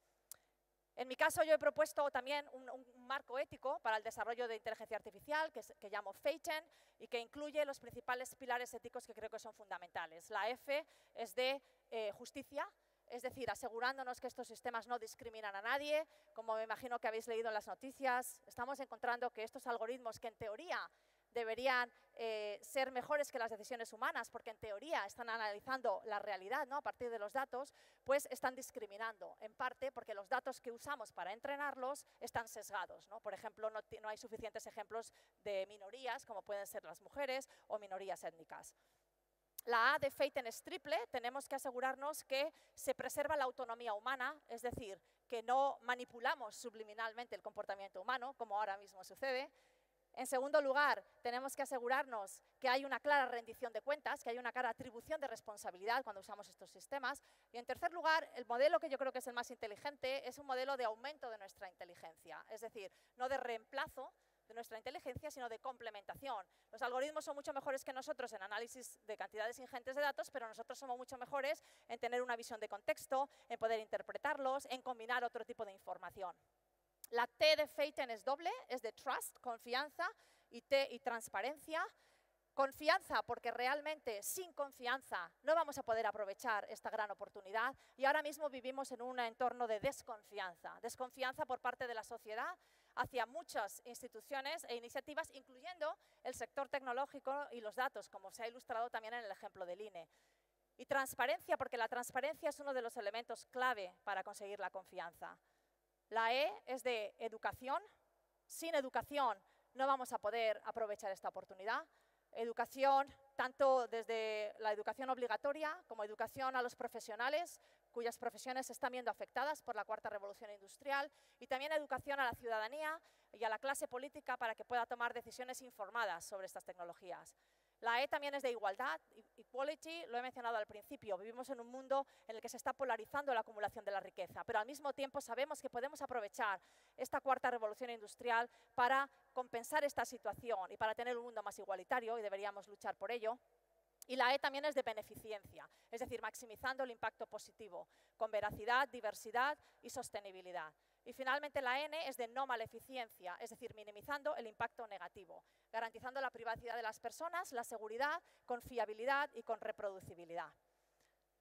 S2: En mi caso, yo he propuesto también un, un marco ético para el desarrollo de inteligencia artificial que, que llamo FATEN y que incluye los principales pilares éticos que creo que son fundamentales. La F es de eh, justicia, es decir, asegurándonos que estos sistemas no discriminan a nadie. Como me imagino que habéis leído en las noticias, estamos encontrando que estos algoritmos que en teoría deberían eh, ser mejores que las decisiones humanas, porque en teoría están analizando la realidad, ¿no?, a partir de los datos, pues están discriminando, en parte porque los datos que usamos para entrenarlos están sesgados, ¿no? Por ejemplo, no, no hay suficientes ejemplos de minorías, como pueden ser las mujeres o minorías étnicas. La A de FATEN es triple, tenemos que asegurarnos que se preserva la autonomía humana, es decir, que no manipulamos subliminalmente el comportamiento humano, como ahora mismo sucede. En segundo lugar, tenemos que asegurarnos que hay una clara rendición de cuentas, que hay una clara atribución de responsabilidad cuando usamos estos sistemas. Y en tercer lugar, el modelo que yo creo que es el más inteligente es un modelo de aumento de nuestra inteligencia, es decir, no de reemplazo de nuestra inteligencia, sino de complementación. Los algoritmos son mucho mejores que nosotros en análisis de cantidades ingentes de datos, pero nosotros somos mucho mejores en tener una visión de contexto, en poder interpretarlos, en combinar otro tipo de información. La T de FATEN es doble, es de trust, confianza, y T y transparencia. Confianza, porque realmente sin confianza no vamos a poder aprovechar esta gran oportunidad y ahora mismo vivimos en un entorno de desconfianza. Desconfianza por parte de la sociedad hacia muchas instituciones e iniciativas, incluyendo el sector tecnológico y los datos, como se ha ilustrado también en el ejemplo del I N E. Y transparencia, porque la transparencia es uno de los elementos clave para conseguir la confianza. La E es de educación. Sin educación no vamos a poder aprovechar esta oportunidad. Educación, tanto desde la educación obligatoria como educación a los profesionales, cuyas profesiones se están viendo afectadas por la cuarta revolución industrial, y también educación a la ciudadanía y a la clase política para que pueda tomar decisiones informadas sobre estas tecnologías. La E también es de igualdad, equality, lo he mencionado al principio. Vivimos en un mundo en el que se está polarizando la acumulación de la riqueza, pero al mismo tiempo sabemos que podemos aprovechar esta cuarta revolución industrial para compensar esta situación y para tener un mundo más igualitario, y deberíamos luchar por ello. Y la E también es de beneficencia, es decir, maximizando el impacto positivo, con veracidad, diversidad y sostenibilidad. Y finalmente la N es de no maleficencia, es decir, minimizando el impacto negativo, garantizando la privacidad de las personas, la seguridad, con fiabilidad y con reproducibilidad.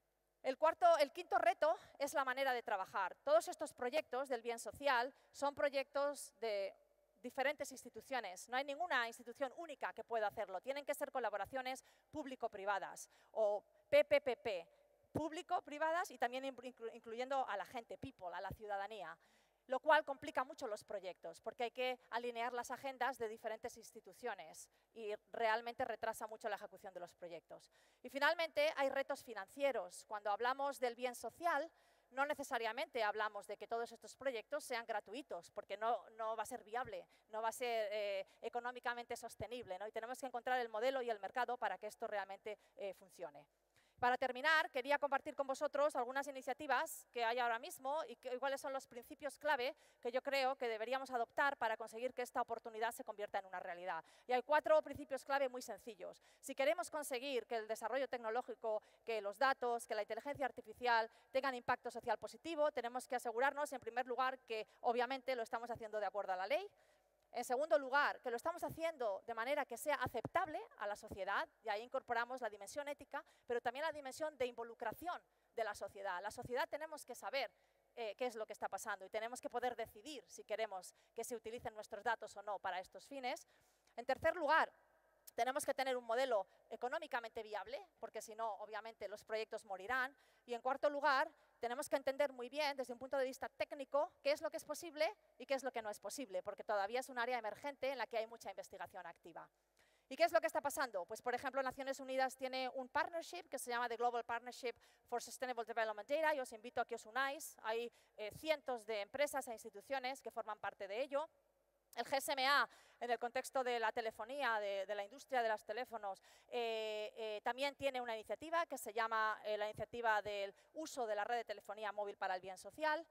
S2: El, cuarto, el quinto reto es la manera de trabajar. Todos estos proyectos del bien social son proyectos de diferentes instituciones. No hay ninguna institución única que pueda hacerlo. Tienen que ser colaboraciones público-privadas o P P P P, público-privadas y también incluyendo a la gente, people, a la ciudadanía. Lo cual complica mucho los proyectos, porque hay que alinear las agendas de diferentes instituciones y realmente retrasa mucho la ejecución de los proyectos. Y finalmente, hay retos financieros. Cuando hablamos del bien social, no necesariamente hablamos de que todos estos proyectos sean gratuitos, porque no, no va a ser viable, no va a ser eh, económicamente sostenible, ¿no? Y tenemos que encontrar el modelo y el mercado para que esto realmente eh, funcione. Para terminar, quería compartir con vosotros algunas iniciativas que hay ahora mismo y que, cuáles son los principios clave que yo creo que deberíamos adoptar para conseguir que esta oportunidad se convierta en una realidad. Y hay cuatro principios clave muy sencillos. Si queremos conseguir que el desarrollo tecnológico, que los datos, que la inteligencia artificial tengan impacto social positivo, tenemos que asegurarnos, en primer lugar, que obviamente lo estamos haciendo de acuerdo a la ley. En segundo lugar, que lo estamos haciendo de manera que sea aceptable a la sociedad, y ahí incorporamos la dimensión ética, pero también la dimensión de involucración de la sociedad. La sociedad tenemos que saber eh, qué es lo que está pasando y tenemos que poder decidir si queremos que se utilicen nuestros datos o no para estos fines. En tercer lugar, tenemos que tener un modelo económicamente viable, porque si no, obviamente, los proyectos morirán. Y en cuarto lugar, tenemos que entender muy bien, desde un punto de vista técnico, qué es lo que es posible y qué es lo que no es posible, porque todavía es un área emergente en la que hay mucha investigación activa. ¿Y qué es lo que está pasando? Pues, por ejemplo, Naciones Unidas tiene un partnership que se llama The Global Partnership for Sustainable Development Data y os invito a que os unáis. Hay eh, cientos de empresas e instituciones que forman parte de ello. El G S M A, en el contexto de la telefonía, de, de la industria de los teléfonos, eh, eh, también tiene una iniciativa que se llama eh, la iniciativa del uso de la red de telefonía móvil para el bien social.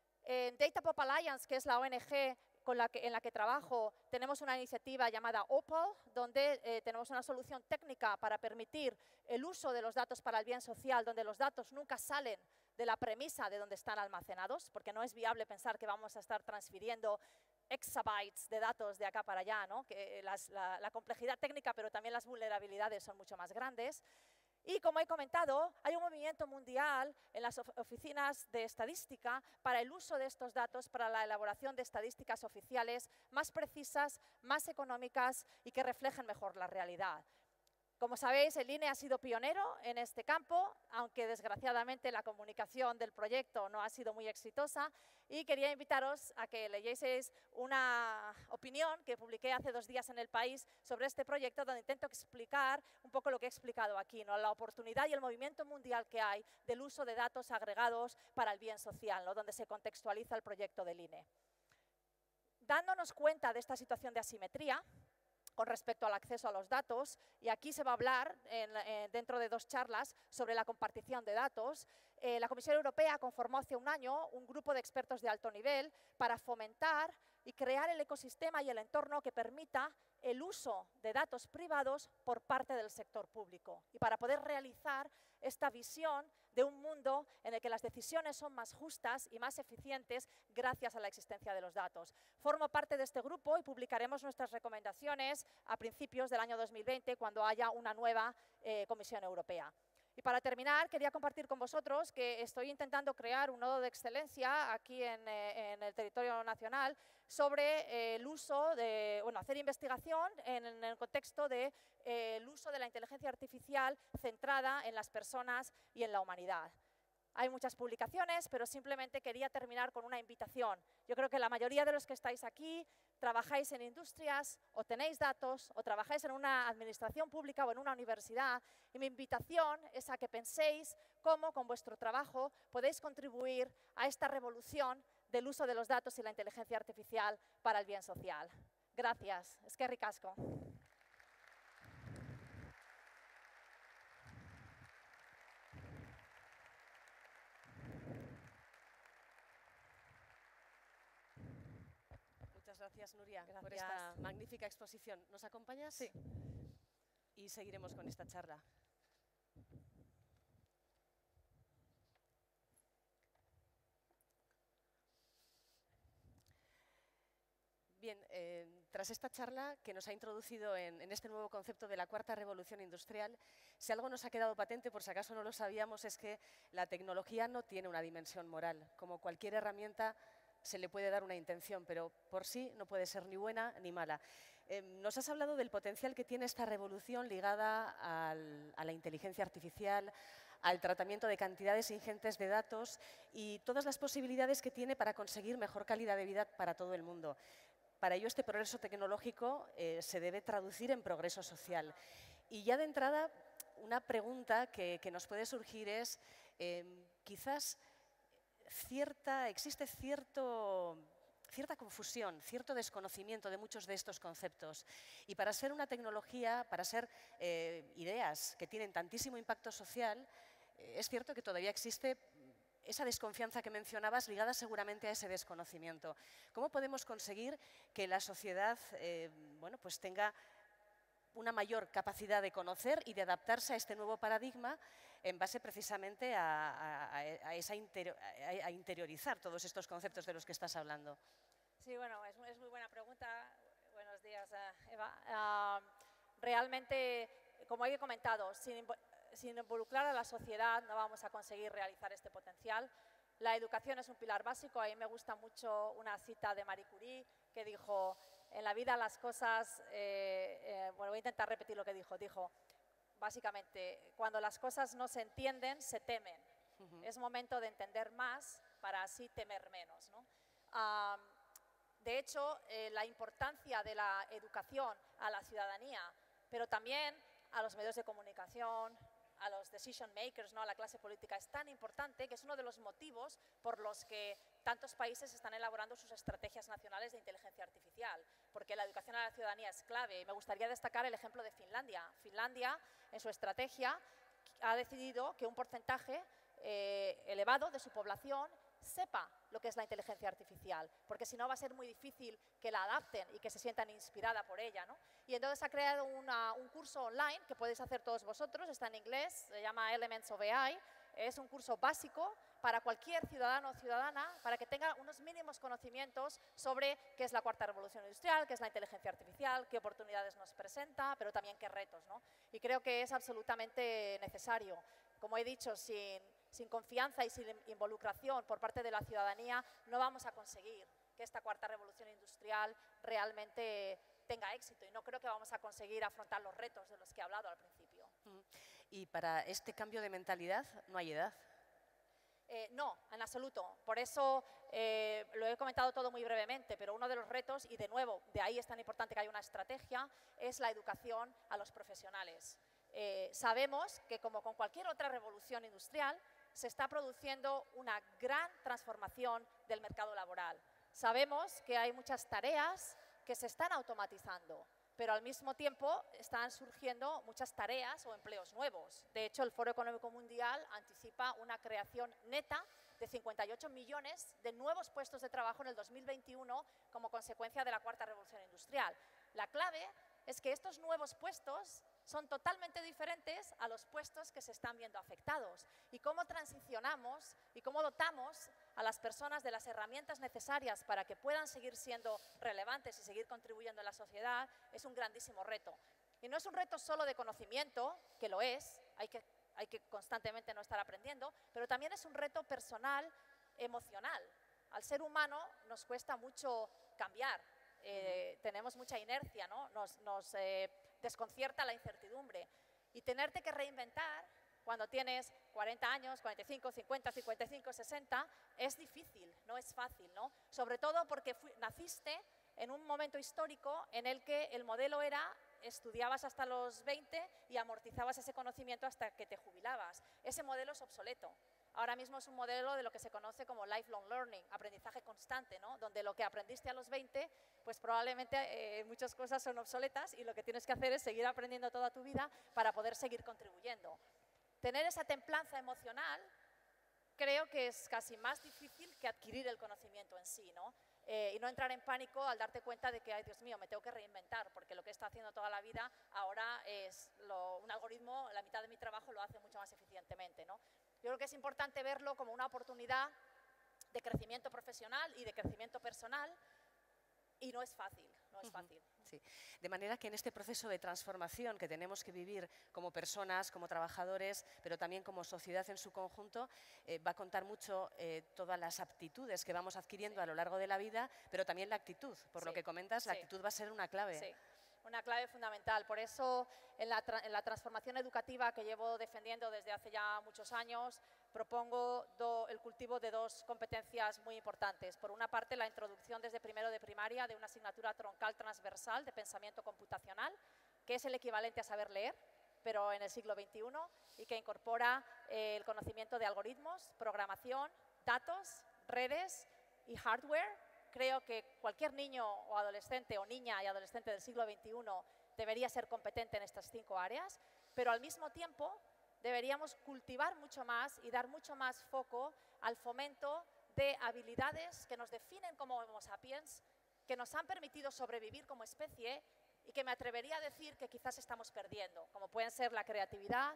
S2: En Data Pop Alliance, que es la O N G con la que, en la que trabajo, tenemos una iniciativa llamada Opal, donde eh, tenemos una solución técnica para permitir el uso de los datos para el bien social, donde los datos nunca salen de la premisa de donde están almacenados, porque no es viable pensar que vamos a estar transfiriendo exabytes de datos de acá para allá, ¿no? Que las, la, la complejidad técnica, pero también las vulnerabilidades son mucho más grandes. Y como he comentado, hay un movimiento mundial en las oficinas de estadística para el uso de estos datos para la elaboración de estadísticas oficiales más precisas, más económicas y que reflejen mejor la realidad. Como sabéis, el I N E ha sido pionero en este campo, aunque desgraciadamente la comunicación del proyecto no ha sido muy exitosa, y quería invitaros a que leyeseis una opinión que publiqué hace dos días en El País sobre este proyecto, donde intento explicar un poco lo que he explicado aquí, ¿no? La oportunidad y el movimiento mundial que hay del uso de datos agregados para el bien social, ¿no? Donde se contextualiza el proyecto del I N E. Dándonos cuenta de esta situación de asimetría, con respecto al acceso a los datos, y aquí se va a hablar en, en, dentro de dos charlas sobre la compartición de datos. Eh, la Comisión Europea conformó hace un año un grupo de expertos de alto nivel para fomentar y crear el ecosistema y el entorno que permita el uso de datos privados por parte del sector público y para poder realizar esta visión de un mundo en el que las decisiones son más justas y más eficientes gracias a la existencia de los datos. Formo parte de este grupo y publicaremos nuestras recomendaciones a principios del año dos mil veinte, cuando haya una nueva eh, Comisión Europea. Y para terminar, quería compartir con vosotros que estoy intentando crear un nodo de excelencia aquí en, eh, en el territorio nacional sobre eh, el uso de, bueno, hacer investigación en, en el contexto del de, eh, uso de la inteligencia artificial centrada en las personas y en la humanidad. Hay muchas publicaciones, pero simplemente quería terminar con una invitación. Yo creo que la mayoría de los que estáis aquí trabajáis en industrias, o tenéis datos, o trabajáis en una administración pública o en una universidad, y mi invitación es a que penséis cómo con vuestro trabajo podéis contribuir a esta revolución del uso de los datos y la inteligencia artificial para el bien social. Gracias. Eskerrik asko.
S3: Muchas gracias, Nuria,
S2: Gracias.
S3: por esta magnífica exposición. ¿Nos acompañas?
S2: Sí.
S3: Y seguiremos con esta charla. Bien, eh, tras esta charla que nos ha introducido en, en este nuevo concepto de la cuarta revolución industrial, si algo nos ha quedado patente, por si acaso no lo sabíamos, es que la tecnología no tiene una dimensión moral. Como cualquier herramienta se le puede dar una intención, pero por sí no puede ser ni buena ni mala. Eh, nos has hablado del potencial que tiene esta revolución ligada al, a la inteligencia artificial, al tratamiento de cantidades ingentes de datos y todas las posibilidades que tiene para conseguir mejor calidad de vida para todo el mundo. Para ello, este progreso tecnológico eh, se debe traducir en progreso social. Y ya de entrada, una pregunta que, que nos puede surgir es, eh, quizás cierta, existe cierto, cierta confusión, cierto desconocimiento de muchos de estos conceptos. Y para ser una tecnología, para ser eh, ideas que tienen tantísimo impacto social, eh, es cierto que todavía existe esa desconfianza que mencionabas ligada seguramente a ese desconocimiento. ¿Cómo podemos conseguir que la sociedad eh, bueno, pues tenga una mayor capacidad de conocer y de adaptarse a este nuevo paradigma en base precisamente a, a, a, esa interior, a, a interiorizar todos estos conceptos de los que estás hablando?
S2: Sí, bueno, es, es muy buena pregunta. Buenos días, Eva. Uh, realmente, como he comentado, sin Sin involucrar a la sociedad no vamos a conseguir realizar este potencial. La educación es un pilar básico. A mí me gusta mucho una cita de Marie Curie que dijo, en la vida las cosas, eh, eh, bueno, voy a intentar repetir lo que dijo, dijo, básicamente, cuando las cosas no se entienden, se temen. Uh-huh. Es momento de entender más para así temer menos, ¿no? Um, de hecho, eh, la importancia de la educación a la ciudadanía, pero también a los medios de comunicación, a los decision makers, ¿no? A la clase política, es tan importante que es uno de los motivos por los que tantos países están elaborando sus estrategias nacionales de inteligencia artificial, porque la educación a la ciudadanía es clave. Y me gustaría destacar el ejemplo de Finlandia. Finlandia, en su estrategia, ha decidido que un porcentaje eh, elevado de su población sepa lo que es la inteligencia artificial, porque si no va a ser muy difícil que la adapten y que se sientan inspirada por ella, ¿no? Y entonces ha creado una, un curso online que podéis hacer todos vosotros, está en inglés, se llama Elements of A I, es un curso básico para cualquier ciudadano o ciudadana, para que tenga unos mínimos conocimientos sobre qué es la cuarta revolución industrial, qué es la inteligencia artificial, qué oportunidades nos presenta, pero también qué retos, ¿no? Y creo que es absolutamente necesario. Como he dicho, sin, sin confianza y sin involucración por parte de la ciudadanía, no vamos a conseguir que esta cuarta revolución industrial realmente tenga éxito, y no creo que vamos a conseguir afrontar los retos de los que he hablado al principio.
S3: Y para este cambio de mentalidad no hay edad.
S2: Eh, no, en absoluto. Por eso eh, lo he comentado todo muy brevemente, pero uno de los retos, y de nuevo, de ahí es tan importante que haya una estrategia, es la educación a los profesionales. Eh, sabemos que, como con cualquier otra revolución industrial, se está produciendo una gran transformación del mercado laboral. Sabemos que hay muchas tareas que se están automatizando, pero al mismo tiempo están surgiendo muchas tareas o empleos nuevos. De hecho, el Foro Económico Mundial anticipa una creación neta de cincuenta y ocho millones de nuevos puestos de trabajo en el dos mil veintiuno como consecuencia de la cuarta revolución industrial. La clave es que estos nuevos puestos son totalmente diferentes a los puestos que se están viendo afectados. Y cómo transicionamos y cómo dotamos a las personas de las herramientas necesarias para que puedan seguir siendo relevantes y seguir contribuyendo en la sociedad es un grandísimo reto. Y no es un reto solo de conocimiento, que lo es, hay que, hay que constantemente no estar aprendiendo, pero también es un reto personal, emocional. Al ser humano nos cuesta mucho cambiar. Eh, uh-huh. Tenemos mucha inercia, ¿no? Nos, nos eh, desconcierta la incertidumbre. Y tenerte que reinventar cuando tienes cuarenta años, cuarenta y cinco, cincuenta, cincuenta y cinco, sesenta, es difícil, no es fácil, ¿no? Sobre todo porque fui, naciste en un momento histórico en el que el modelo era estudiabas hasta los veinte y amortizabas ese conocimiento hasta que te jubilabas. Ese modelo es obsoleto. Ahora mismo es un modelo de lo que se conoce como lifelong learning, aprendizaje constante, ¿no? Donde lo que aprendiste a los veinte, pues probablemente eh, muchas cosas son obsoletas y lo que tienes que hacer es seguir aprendiendo toda tu vida para poder seguir contribuyendo. Tener esa templanza emocional creo que es casi más difícil que adquirir el conocimiento en sí, ¿no? Eh, y no entrar en pánico al darte cuenta de que, ay, Dios mío, me tengo que reinventar, porque lo que he estado haciendo toda la vida ahora es lo, un algoritmo, la mitad de mi trabajo lo hace mucho más eficientemente, ¿no? Yo creo que es importante verlo como una oportunidad de crecimiento profesional y de crecimiento personal, y no es fácil, no es
S3: Uh-huh.
S2: fácil.
S3: Sí. De manera que en este proceso de transformación que tenemos que vivir como personas, como trabajadores, pero también como sociedad en su conjunto, eh, va a contar mucho eh, todas las aptitudes que vamos adquiriendo
S2: Sí.
S3: a lo largo de la vida, pero también la actitud. Por
S2: Sí.
S3: lo que comentas, la
S2: Sí.
S3: actitud va a ser una clave.
S2: Sí, una clave fundamental. Por eso, en la, tra- en la transformación educativa que llevo defendiendo desde hace ya muchos años, propongo do- el cultivo de dos competencias muy importantes. Por una parte, la introducción desde primero de primaria de una asignatura troncal transversal de pensamiento computacional, que es el equivalente a saber leer, pero en el siglo veintiuno, y que incorpora eh, el conocimiento de algoritmos, programación, datos, redes y hardware. Creo que cualquier niño o adolescente o niña y adolescente del siglo veintiuno debería ser competente en estas cinco áreas, pero al mismo tiempo deberíamos cultivar mucho más y dar mucho más foco al fomento de habilidades que nos definen como Homo sapiens, que nos han permitido sobrevivir como especie y que me atrevería a decir que quizás estamos perdiendo, como pueden ser la creatividad,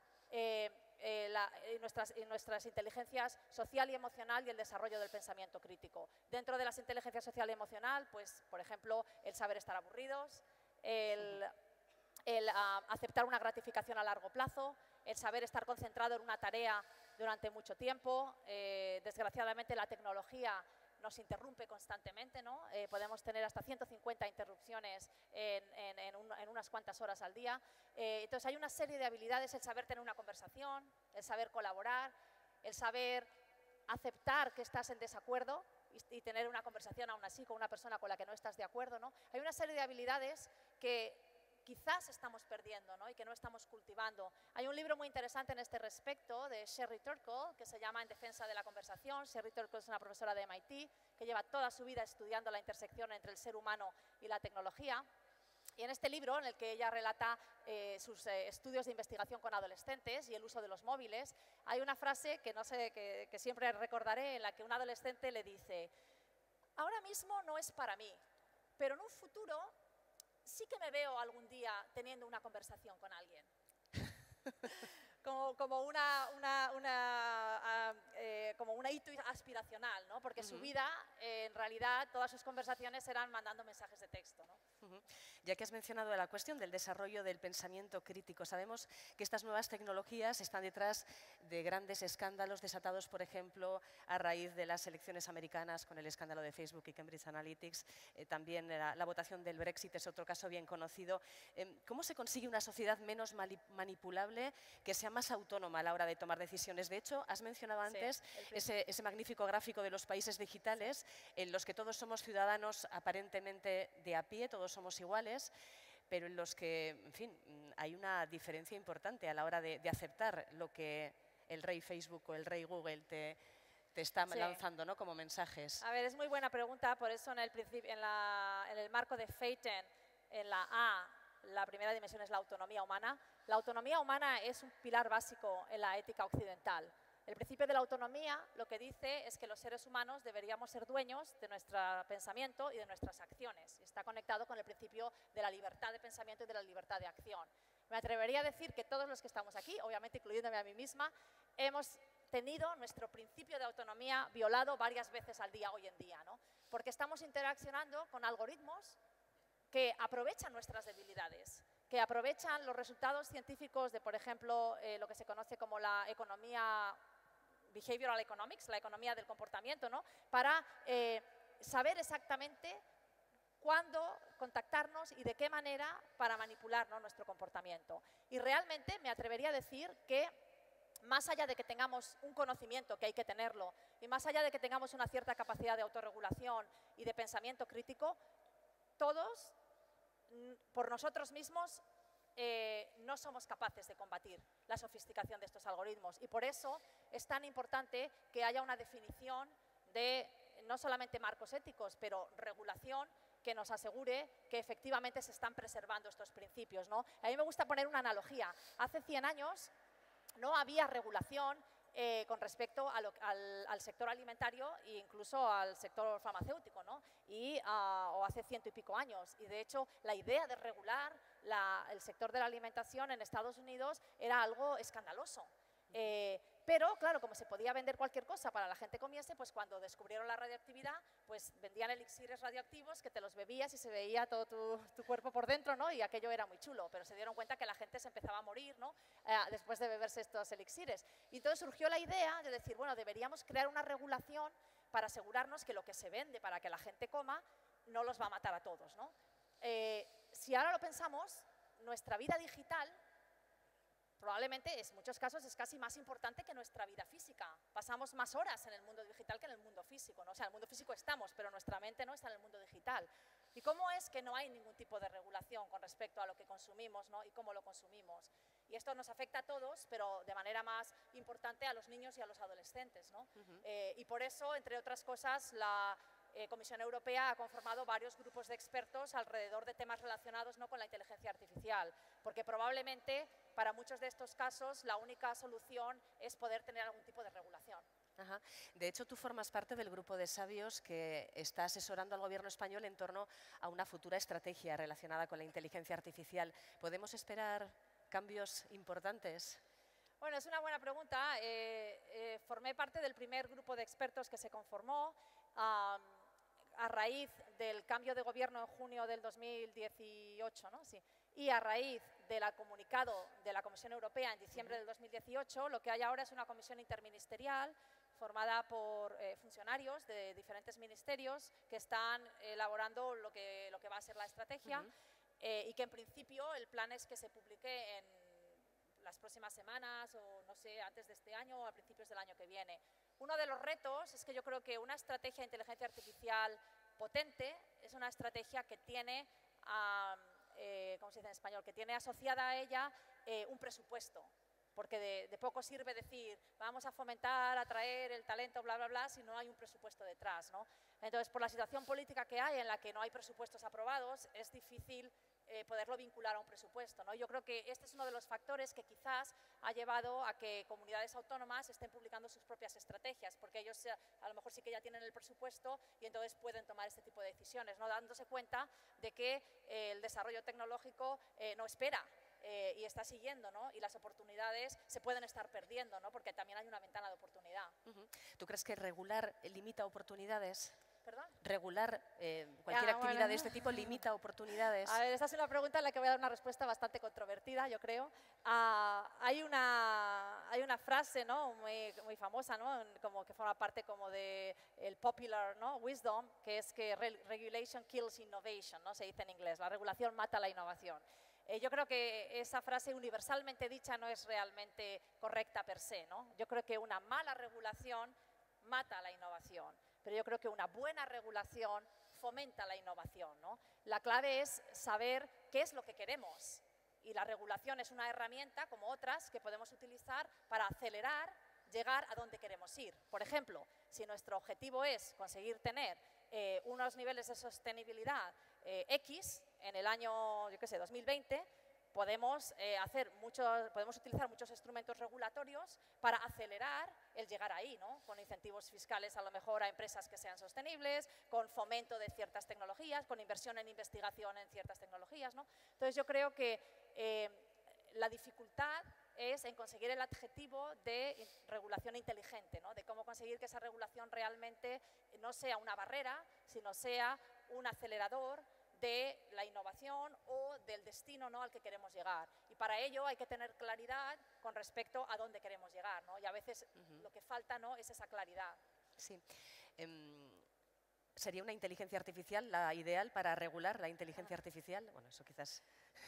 S2: eh, eh, la, eh, nuestras, eh, nuestras inteligencias social y emocional y el desarrollo del pensamiento crítico. Dentro de las inteligencias social y emocional, pues, por ejemplo, el saber estar aburridos, el, el uh, aceptar una gratificación a largo plazo, el saber estar concentrado en una tarea durante mucho tiempo. Eh, desgraciadamente, la tecnología nos interrumpe constantemente, ¿no? Eh, podemos tener hasta ciento cincuenta interrupciones en, en, en, un, en unas cuantas horas al día. Eh, entonces, hay una serie de habilidades, el saber tener una conversación, el saber colaborar, el saber aceptar que estás en desacuerdo y, y tener una conversación aún así con una persona con la que no estás de acuerdo, ¿no? Hay una serie de habilidades que quizás estamos perdiendo, ¿no? Y que no estamos cultivando. Hay un libro muy interesante en este respecto de Sherry Turkle que se llama En defensa de la conversación. Sherry Turkle es una profesora de M I T que lleva toda su vida estudiando la intersección entre el ser humano y la tecnología. Y en este libro, en el que ella relata eh, sus eh, estudios de investigación con adolescentes y el uso de los móviles, hay una frase que, no sé, que, que siempre recordaré, en la que un adolescente le dice: ahora mismo no es para mí, pero en un futuro sí que me veo algún día teniendo una conversación con alguien. como, como, una, una, una, uh, eh, como una hito aspiracional, ¿no? Porque uh-huh. su vida, eh, en realidad, todas sus conversaciones eran mandando mensajes de texto, ¿no?
S3: Uh-huh. Ya que has mencionado la cuestión del desarrollo del pensamiento crítico, sabemos que estas nuevas tecnologías están detrás de grandes escándalos desatados, por ejemplo, a raíz de las elecciones americanas con el escándalo de Facebook y Cambridge Analytica. Eh, también la, la votación del Brexit es otro caso bien conocido. Eh, ¿Cómo se consigue una sociedad menos manipulable, que sea más autónoma a la hora de tomar decisiones? De hecho, has mencionado antes sí, ese, ese magnífico gráfico de los países digitales, sí. en los que todos somos ciudadanos aparentemente de a pie, todos somos iguales, pero en los que, en fin, hay una diferencia importante a la hora de, de aceptar lo que el rey Facebook o el rey Google te, te está sí. lanzando, ¿no?, como mensajes.
S2: A ver, es muy buena pregunta, por eso en el, en la, en el marco de Phaeton, en la A, la primera dimensión es la autonomía humana. La autonomía humana es un pilar básico en la ética occidental. El principio de la autonomía lo que dice es que los seres humanos deberíamos ser dueños de nuestro pensamiento y de nuestras acciones. Está conectado con el principio de la libertad de pensamiento y de la libertad de acción. Me atrevería a decir que todos los que estamos aquí, obviamente incluyéndome a mí misma, hemos tenido nuestro principio de autonomía violado varias veces al día hoy en día, ¿no? Porque estamos interaccionando con algoritmos que aprovechan nuestras debilidades, que aprovechan los resultados científicos de, por ejemplo, eh, lo que se conoce como la economía behavioral economics, la economía del comportamiento, ¿no?, para eh, saber exactamente cuándo contactarnos y de qué manera para manipular, ¿no?, nuestro comportamiento. Y realmente me atrevería a decir que más allá de que tengamos un conocimiento, que hay que tenerlo, y más allá de que tengamos una cierta capacidad de autorregulación y de pensamiento crítico, todos, por nosotros mismos, eh, no somos capaces de combatir la sofisticación de estos algoritmos. Y por eso es tan importante que haya una definición de no solamente marcos éticos, pero regulación que nos asegure que efectivamente se están preservando estos principios, ¿no? A mí me gusta poner una analogía. Hace cien años no había regulación Eh, con respecto a lo, al, al sector alimentario e incluso al sector farmacéutico, ¿no? Y, uh, o hace ciento y pico años. Y de hecho, la idea de regular la, el sector de la alimentación en Estados Unidos era algo escandaloso. Eh, pero, claro, como se podía vender cualquier cosa para la gente comiese, pues cuando descubrieron la radioactividad, pues vendían elixires radioactivos que te los bebías y se veía todo tu, tu cuerpo por dentro, ¿no? Y aquello era muy chulo, pero se dieron cuenta que la gente se empezaba a morir, ¿no? Eh, después de beberse estos elixires. Y entonces surgió la idea de decir, bueno, deberíamos crear una regulación para asegurarnos que lo que se vende para que la gente coma no los va a matar a todos, ¿no? Eh, si ahora lo pensamos, nuestra vida digital probablemente en muchos casos es casi más importante que nuestra vida física. Pasamos más horas en el mundo digital que en el mundo físico, ¿no? O sea, en el mundo físico estamos, pero nuestra mente no está en el mundo digital. ¿Y cómo es que no hay ningún tipo de regulación con respecto a lo que consumimos, ¿no? Y cómo lo consumimos? Y esto nos afecta a todos, pero de manera más importante a los niños y a los adolescentes, ¿no? Uh-huh. eh, y por eso, entre otras cosas, la eh, Comisión Europea ha conformado varios grupos de expertos alrededor de temas relacionados, ¿no?, con la inteligencia artificial, porque probablemente para muchos de estos casos la única solución es poder tener algún tipo de regulación.
S3: Ajá. De hecho, tú formas parte del grupo de sabios que está asesorando al gobierno español en torno a una futura estrategia relacionada con la inteligencia artificial. ¿Podemos esperar cambios importantes?
S2: Bueno, es una buena pregunta. Eh, eh, formé parte del primer grupo de expertos que se conformó um, a raíz del cambio de gobierno en junio del dos mil dieciocho, ¿no? Sí. Y a raíz del comunicado de la Comisión Europea en diciembre uh-huh. del dos mil dieciocho, lo que hay ahora es una comisión interministerial formada por eh, funcionarios de diferentes ministerios que están elaborando lo que, lo que va a ser la estrategia uh-huh. eh, y que en principio el plan es que se publique en las próximas semanas o no sé, antes de este año o a principios del año que viene. Uno de los retos es que yo creo que una estrategia de inteligencia artificial potente es una estrategia que tiene, um, eh, ¿cómo se dice en español?, que tiene asociada a ella eh, un presupuesto. Porque de, de poco sirve decir, vamos a fomentar, atraer el talento, bla, bla, bla, si no hay un presupuesto detrás, ¿no? Entonces, por la situación política que hay en la que no hay presupuestos aprobados, es difícil eh, poderlo vincular a un presupuesto, ¿no? Yo creo que este es uno de los factores que quizás ha llevado a que comunidades autónomas estén publicando sus propias estrategias, porque ellos a lo mejor sí que ya tienen el presupuesto y entonces pueden tomar este tipo de decisiones, ¿no?, dándose cuenta de que eh, el desarrollo tecnológico eh, no espera. Eh, y está siguiendo, ¿no? Y las oportunidades se pueden estar perdiendo, ¿no? Porque también hay una ventana de oportunidad.
S3: Uh-huh. ¿Tú crees que regular limita oportunidades?
S2: ¿Perdón?
S3: ¿Regular eh, cualquier
S2: ah,
S3: actividad
S2: bueno.
S3: de este tipo limita oportunidades?
S2: A ver, esta es una pregunta en la que voy a dar una respuesta bastante controvertida, yo creo. Uh, hay, una, hay una frase, ¿no?, muy, muy famosa, ¿no?, como que forma parte como de el popular, ¿no?, wisdom, que es que re regulation kills innovation, ¿no?, se dice en inglés, la regulación mata la innovación. Eh, yo creo que esa frase universalmente dicha no es realmente correcta per se, ¿no? Yo creo que una mala regulación mata la innovación, pero yo creo que una buena regulación fomenta la innovación, ¿no? La clave es saber qué es lo que queremos y la regulación es una herramienta, como otras, que podemos utilizar para acelerar, llegar a donde queremos ir. Por ejemplo, si nuestro objetivo es conseguir tener eh, unos niveles de sostenibilidad eh, X, en el año, yo qué sé, dos mil veinte, podemos, eh, hacer muchos, podemos utilizar muchos instrumentos regulatorios para acelerar el llegar ahí, ¿no? Con incentivos fiscales a lo mejor a empresas que sean sostenibles, con fomento de ciertas tecnologías, con inversión en investigación en ciertas tecnologías, ¿no? Entonces yo creo que eh, la dificultad es en conseguir el adjetivo de regulación inteligente, ¿no?, de cómo conseguir que esa regulación realmente no sea una barrera, sino sea un acelerador de la innovación o del destino, ¿no?, al que queremos llegar. Y para ello hay que tener claridad con respecto a dónde queremos llegar, ¿no? Y a veces uh-huh. lo que falta, ¿no?, es esa claridad.
S3: Sí. Um, ¿Sería una inteligencia artificial la ideal para regular la inteligencia artificial? Bueno, eso quizás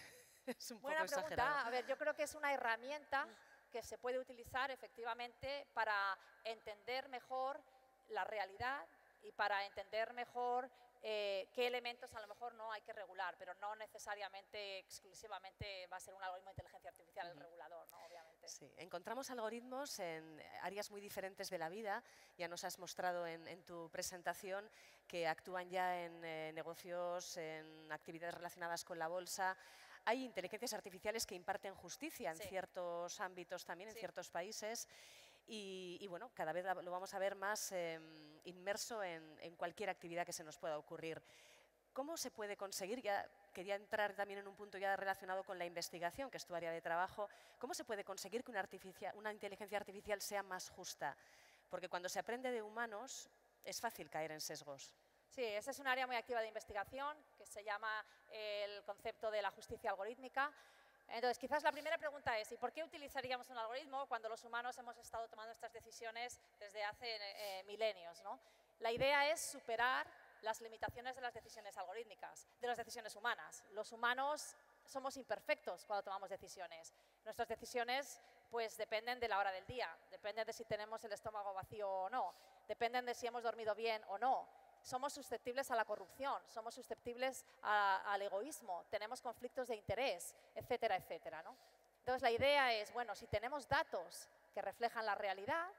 S3: es un
S2: Buena
S3: poco
S2: pregunta.
S3: exagerado.
S2: A ver, yo creo que es una herramienta que se puede utilizar efectivamente para entender mejor la realidad y para entender mejor eh, qué elementos a lo mejor no hay que regular, pero no necesariamente, exclusivamente va a ser un algoritmo de inteligencia artificial uh-huh. el regulador, ¿no?, obviamente.
S3: Sí. Encontramos algoritmos en áreas muy diferentes de la vida. Ya nos has mostrado en, en tu presentación que actúan ya en eh, negocios, en actividades relacionadas con la bolsa. Hay inteligencias artificiales que imparten justicia en sí. ciertos ámbitos también, en sí. ciertos países. Y, y bueno, cada vez lo vamos a ver más eh, inmerso en, en cualquier actividad que se nos pueda ocurrir. ¿Cómo se puede conseguir, ya quería entrar también en un punto ya relacionado con la investigación, que es tu área de trabajo. ¿Cómo se puede conseguir que una, artificia- una inteligencia artificial sea más justa? Porque cuando se aprende de humanos es fácil caer en sesgos.
S2: Sí, esa es un área muy activa de investigación que se llama el concepto de la justicia algorítmica. Entonces, quizás la primera pregunta es, ¿y por qué utilizaríamos un algoritmo cuando los humanos hemos estado tomando estas decisiones desde hace eh, milenios, ¿no? La idea es superar las limitaciones de las decisiones algorítmicas, de las decisiones humanas. Los humanos somos imperfectos cuando tomamos decisiones. Nuestras decisiones pues, dependen de la hora del día, dependen de si tenemos el estómago vacío o no, dependen de si hemos dormido bien o no. Somos susceptibles a la corrupción, somos susceptibles a, al egoísmo, tenemos conflictos de interés, etcétera, etcétera, ¿no? Entonces, la idea es, bueno, si tenemos datos que reflejan la realidad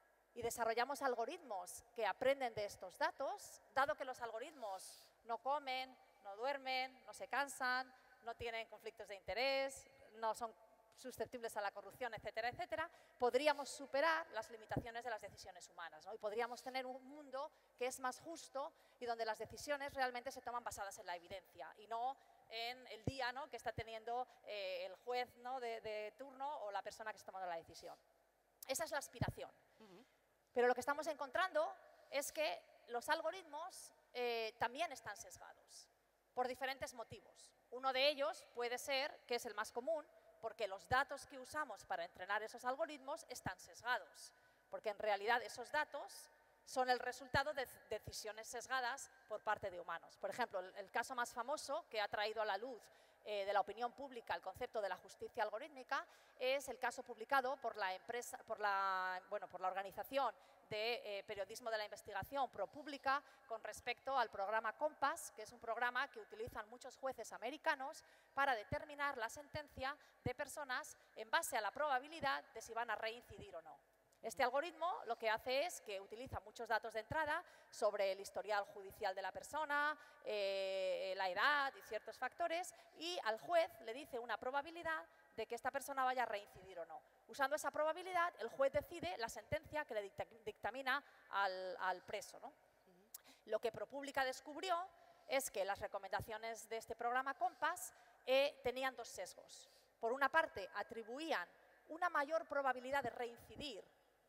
S2: y desarrollamos algoritmos que aprenden de estos datos, dado que los algoritmos no comen, no duermen, no se cansan, no tienen conflictos de interés, no son susceptibles a la corrupción, etcétera, etcétera, podríamos superar las limitaciones de las decisiones humanas, ¿no? Y podríamos tener un mundo que es más justo y donde las decisiones realmente se toman basadas en la evidencia y no en el día, ¿no?, que está teniendo eh, el juez, ¿no?, de, de turno o la persona que está tomando la decisión. Esa es la aspiración. Uh-huh. Pero lo que estamos encontrando es que los algoritmos eh, también están sesgados por diferentes motivos. Uno de ellos puede ser, que es el más común, porque los datos que usamos para entrenar esos algoritmos están sesgados, porque en realidad esos datos son el resultado de decisiones sesgadas por parte de humanos. Por ejemplo, el, el caso más famoso que ha traído a la luz eh, de la opinión pública el concepto de la justicia algorítmica es el caso publicado por la, empresa, por la, bueno, por la organización de eh, periodismo de la investigación ProPublica con respecto al programa Compass, que es un programa que utilizan muchos jueces americanos para determinar la sentencia de personas en base a la probabilidad de si van a reincidir o no. Este algoritmo lo que hace es que utiliza muchos datos de entrada sobre el historial judicial de la persona, eh, la edad y ciertos factores, y al juez le dice una probabilidad de que esta persona vaya a reincidir o no. Usando esa probabilidad, el juez decide la sentencia que le dicta, dictamina al, al preso, ¿no? Uh-huh. Lo que ProPublica descubrió es que las recomendaciones de este programa Compass eh, tenían dos sesgos. Por una parte, atribuían una mayor probabilidad de reincidir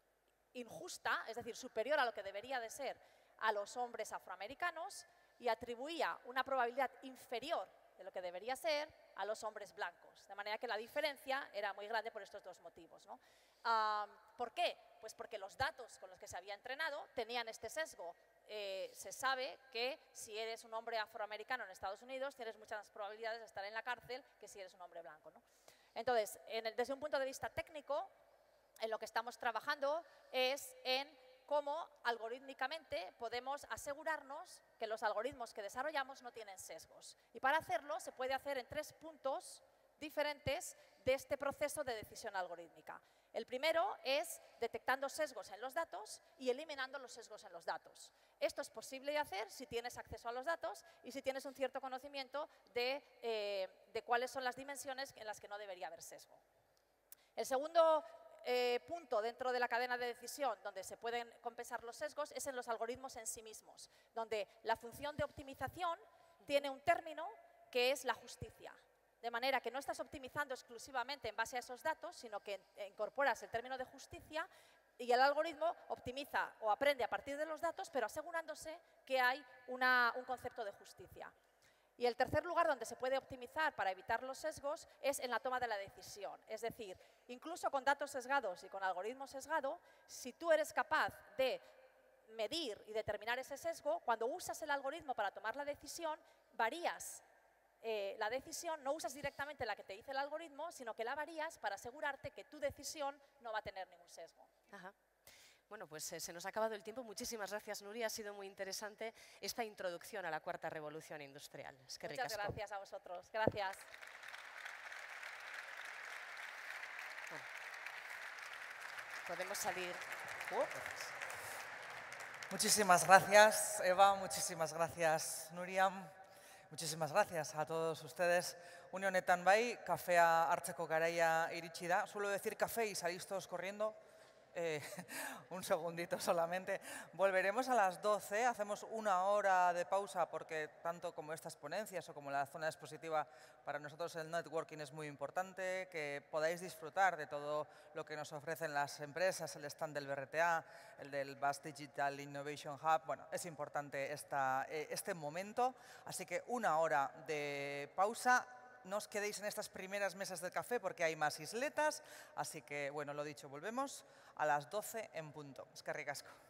S2: injusta, es decir, superior a lo que debería de ser a los hombres afroamericanos, y atribuía una probabilidad inferior de lo que debería ser a los hombres blancos. De manera que la diferencia era muy grande por estos dos motivos, ¿no? Uh, ¿Por qué? Pues porque los datos con los que se había entrenado tenían este sesgo. Eh, se sabe que si eres un hombre afroamericano en Estados Unidos tienes muchas más probabilidades de estar en la cárcel que si eres un hombre blanco, ¿no? Entonces, en el, desde un punto de vista técnico, en lo que estamos trabajando es en cómo algorítmicamente podemos asegurarnos que los algoritmos que desarrollamos no tienen sesgos. Y para hacerlo se puede hacer en tres puntos diferentes de este proceso de decisión algorítmica. El primero es detectando sesgos en los datos y eliminando los sesgos en los datos. Esto es posible de hacer si tienes acceso a los datos y si tienes un cierto conocimiento de, eh, de cuáles son las dimensiones en las que no debería haber sesgo. El segundo Eh, punto dentro de la cadena de decisión donde se pueden compensar los sesgos es en los algoritmos en sí mismos, donde la función de optimización tiene un término que es la justicia. De manera que no estás optimizando exclusivamente en base a esos datos, sino que incorporas el término de justicia y el algoritmo optimiza o aprende a partir de los datos, pero asegurándose que hay una, un concepto de justicia. Y el tercer lugar donde se puede optimizar para evitar los sesgos es en la toma de la decisión. Es decir, incluso con datos sesgados y con algoritmo sesgado, si tú eres capaz de medir y determinar ese sesgo, cuando usas el algoritmo para tomar la decisión, varías eh, la decisión, no usas directamente la que te dice el algoritmo, sino que la varías para asegurarte que tu decisión no va a tener ningún sesgo.
S3: Ajá. Bueno, pues eh, se nos ha acabado el tiempo. Muchísimas gracias, Nuria. Ha sido muy interesante esta introducción a la cuarta revolución industrial. Es que
S2: Muchas
S3: ricasco.
S2: gracias a vosotros. Gracias.
S3: Bueno, podemos salir. Oh.
S1: Muchísimas gracias, Eva. Muchísimas gracias, Nuria. Muchísimas gracias a todos ustedes. Une honetan bai, kafea hartzeko garaia iritsi da. Suelo decir café y salís todos corriendo. Eh, un segundito solamente. Volveremos a las doce, hacemos una hora de pausa porque tanto como estas ponencias o como la zona expositiva, para nosotros el networking es muy importante, que podáis disfrutar de todo lo que nos ofrecen las empresas, el stand del B R T A, el del Basque Digital Innovation Hub. Bueno, es importante esta, este momento, así que una hora de pausa. No os quedéis en estas primeras mesas del café porque hay más isletas, así que, bueno, lo dicho, volvemos a las doce en punto. Eskerrik asko.